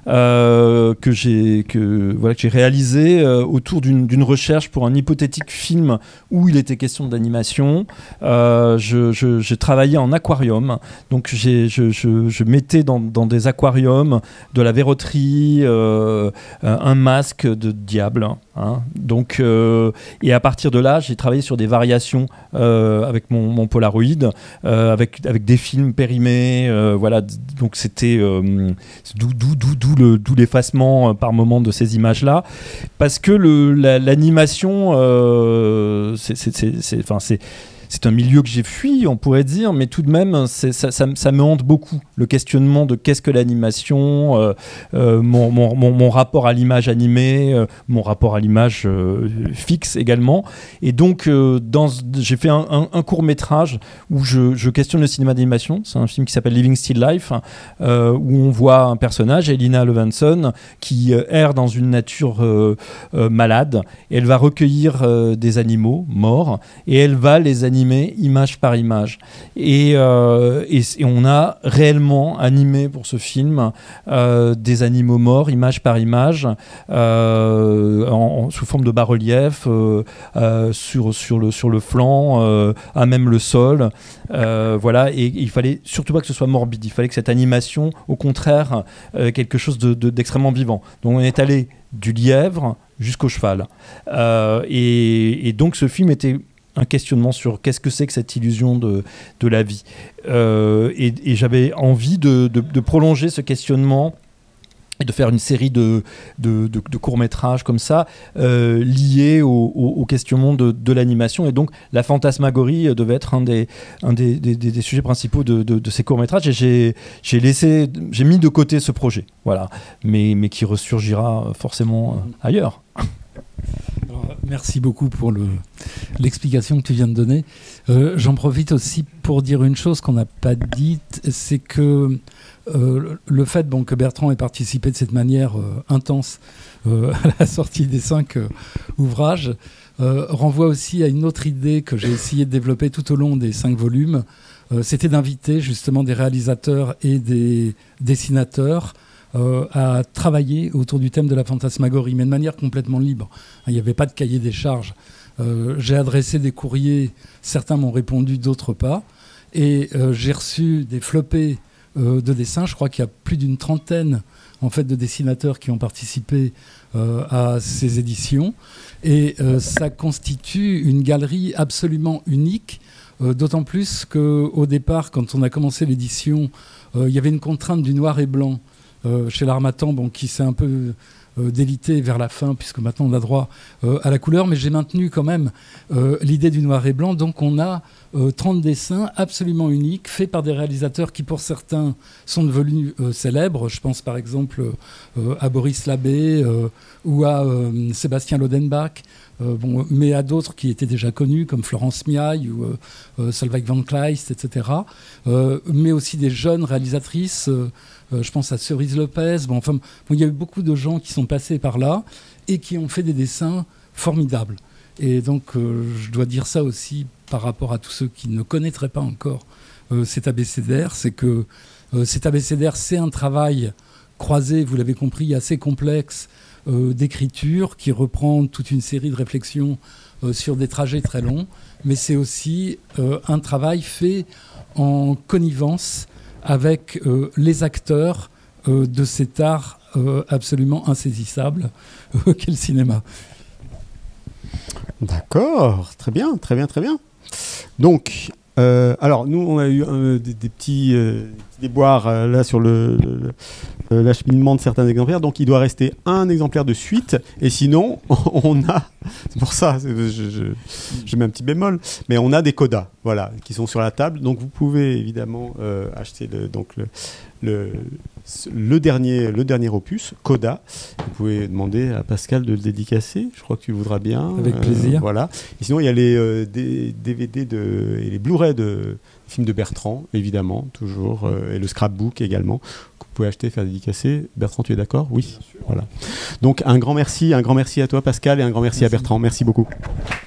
Speaker 4: euh, que j'ai que voilà que j'ai réalisé euh, autour d'une, d'une recherche pour un hypothétique film où il était question d'animation. Euh, je, je, j'ai travaillé en aquarium, donc j'ai, je, je, je mettais dans, dans des aquariums de la verroterie, euh, un masque de diable. Hein, donc euh, et à partir de là, j'ai travaillé sur des variations euh, avec mon, mon Polaroid, euh, avec avec des films périmés, euh, voilà. Donc c'était euh, d'où d'où d'où d'où le d'où l'effacement euh, par moment de ces images-là, parce que le la, l'animation, euh, c'est c'est c'est c'est enfin c'est C'est un milieu que j'ai fui, on pourrait dire, mais tout de même, c'est, ça, ça, ça me hante beaucoup, le questionnement de qu'est-ce que l'animation, euh, euh, mon, mon, mon, mon rapport à l'image animée, euh, mon rapport à l'image euh, fixe également. Et donc, euh, dans, j'ai fait un, un, un court-métrage où je, je questionne le cinéma d'animation. C'est un film qui s'appelle Living Still Life, euh, où on voit un personnage, Elina Levinson, qui euh, erre dans une nature euh, euh, malade. Et elle va recueillir euh, des animaux morts, et elle va les animer animé image par image. Et, euh, et, et on a réellement animé pour ce film euh, des animaux morts image par image, euh, en, en, sous forme de bas-relief, euh, euh, sur, sur, le, sur le flanc, euh, à même le sol. Euh, voilà, et, et il fallait surtout pas que ce soit morbide, il fallait que cette animation, au contraire, euh, quelque chose de, de, d'extrêmement vivant. Donc on est allé du lièvre jusqu'au cheval. Euh, et, et donc ce film était un questionnement sur qu'est-ce que c'est que cette illusion de, de la vie. Euh, et, et j'avais envie de, de, de prolonger ce questionnement et de faire une série de, de, de, de courts-métrages comme ça, euh, liés au, au, au questionnement de, de l'animation. Et donc, la fantasmagorie devait être un des, un des, des, des sujets principaux de, de, de ces courts-métrages. Et j'ai, j'ai, laissé, j'ai mis de côté ce projet, voilà. mais, mais qui ressurgira forcément ailleurs.
Speaker 5: Alors, merci beaucoup pour le, l'explication que tu viens de donner. Euh, j'en profite aussi pour dire une chose qu'on n'a pas dite, c'est que Euh, le fait bon, que Bertrand ait participé de cette manière euh, intense euh, à la sortie des cinq euh, ouvrages euh, renvoie aussi à une autre idée que j'ai essayé de développer tout au long des cinq volumes. Euh, c'était d'inviter justement des réalisateurs et des dessinateurs euh, à travailler autour du thème de la fantasmagorie, mais de manière complètement libre. Il n'y avait pas de cahier des charges. Euh, j'ai adressé des courriers, certains m'ont répondu, d'autres pas, et euh, j'ai reçu des flopés de dessins. Je crois qu'il y a plus d'une trentaine en fait, de dessinateurs qui ont participé euh, à ces éditions. Et euh, ça constitue une galerie absolument unique, euh, d'autant plus qu'au départ, quand on a commencé l'édition, euh, il y avait une contrainte du noir et blanc euh, chez l'Harmattan, bon, qui s'est un peu euh, délité vers la fin, puisque maintenant on a droit euh, à la couleur. Mais j'ai maintenu quand même euh, l'idée du noir et blanc. Donc on a Euh, trente dessins absolument uniques, faits par des réalisateurs qui, pour certains, sont devenus euh, célèbres. Je pense par exemple euh, à Boris Labbé euh, ou à euh, Sébastien Lodenbach, euh, bon, mais à d'autres qui étaient déjà connus, comme Florence Miaille ou euh, euh, Solveig van Kleist, et cetera. Euh, mais aussi des jeunes réalisatrices, euh, euh, je pense à Cerise Lopez. Bon, enfin, bon, il y a eu beaucoup de gens qui sont passés par là et qui ont fait des dessins formidables. Et donc, euh, je dois dire ça aussi par rapport à tous ceux qui ne connaîtraient pas encore euh, cet abécédaire, c'est que euh, cet abécédaire, c'est un travail croisé, vous l'avez compris, assez complexe euh, d'écriture, qui reprend toute une série de réflexions euh, sur des trajets très longs, mais c'est aussi euh, un travail fait en connivence avec euh, les acteurs euh, de cet art euh, absolument insaisissable euh, qu'est le cinéma.
Speaker 2: D'accord, très bien, très bien, très bien. Donc, euh, alors nous, on a eu euh, des, des petits euh, déboires euh, là sur le, le, le, l'acheminement de certains exemplaires. Donc, il doit rester un exemplaire de suite. Et sinon, on a, c'est pour ça, c'est, je, je, je mets un petit bémol, mais on a des codas, voilà, qui sont sur la table. Donc, vous pouvez évidemment euh, acheter le, donc le, le Le dernier, le dernier opus, Coda. Vous pouvez demander à Pascal de le dédicacer. Je crois que tu voudras bien.
Speaker 5: Avec plaisir.
Speaker 2: Euh, voilà. Et sinon, il y a les euh, des, D V D de, et les Blu-ray de films de Bertrand, évidemment, toujours, euh, et le scrapbook également, que vous pouvez acheter, faire dédicacer. Bertrand, tu es d'accord? Oui. Voilà. Donc, un grand merci, un grand merci à toi, Pascal, et un grand merci, merci. à Bertrand. Merci beaucoup.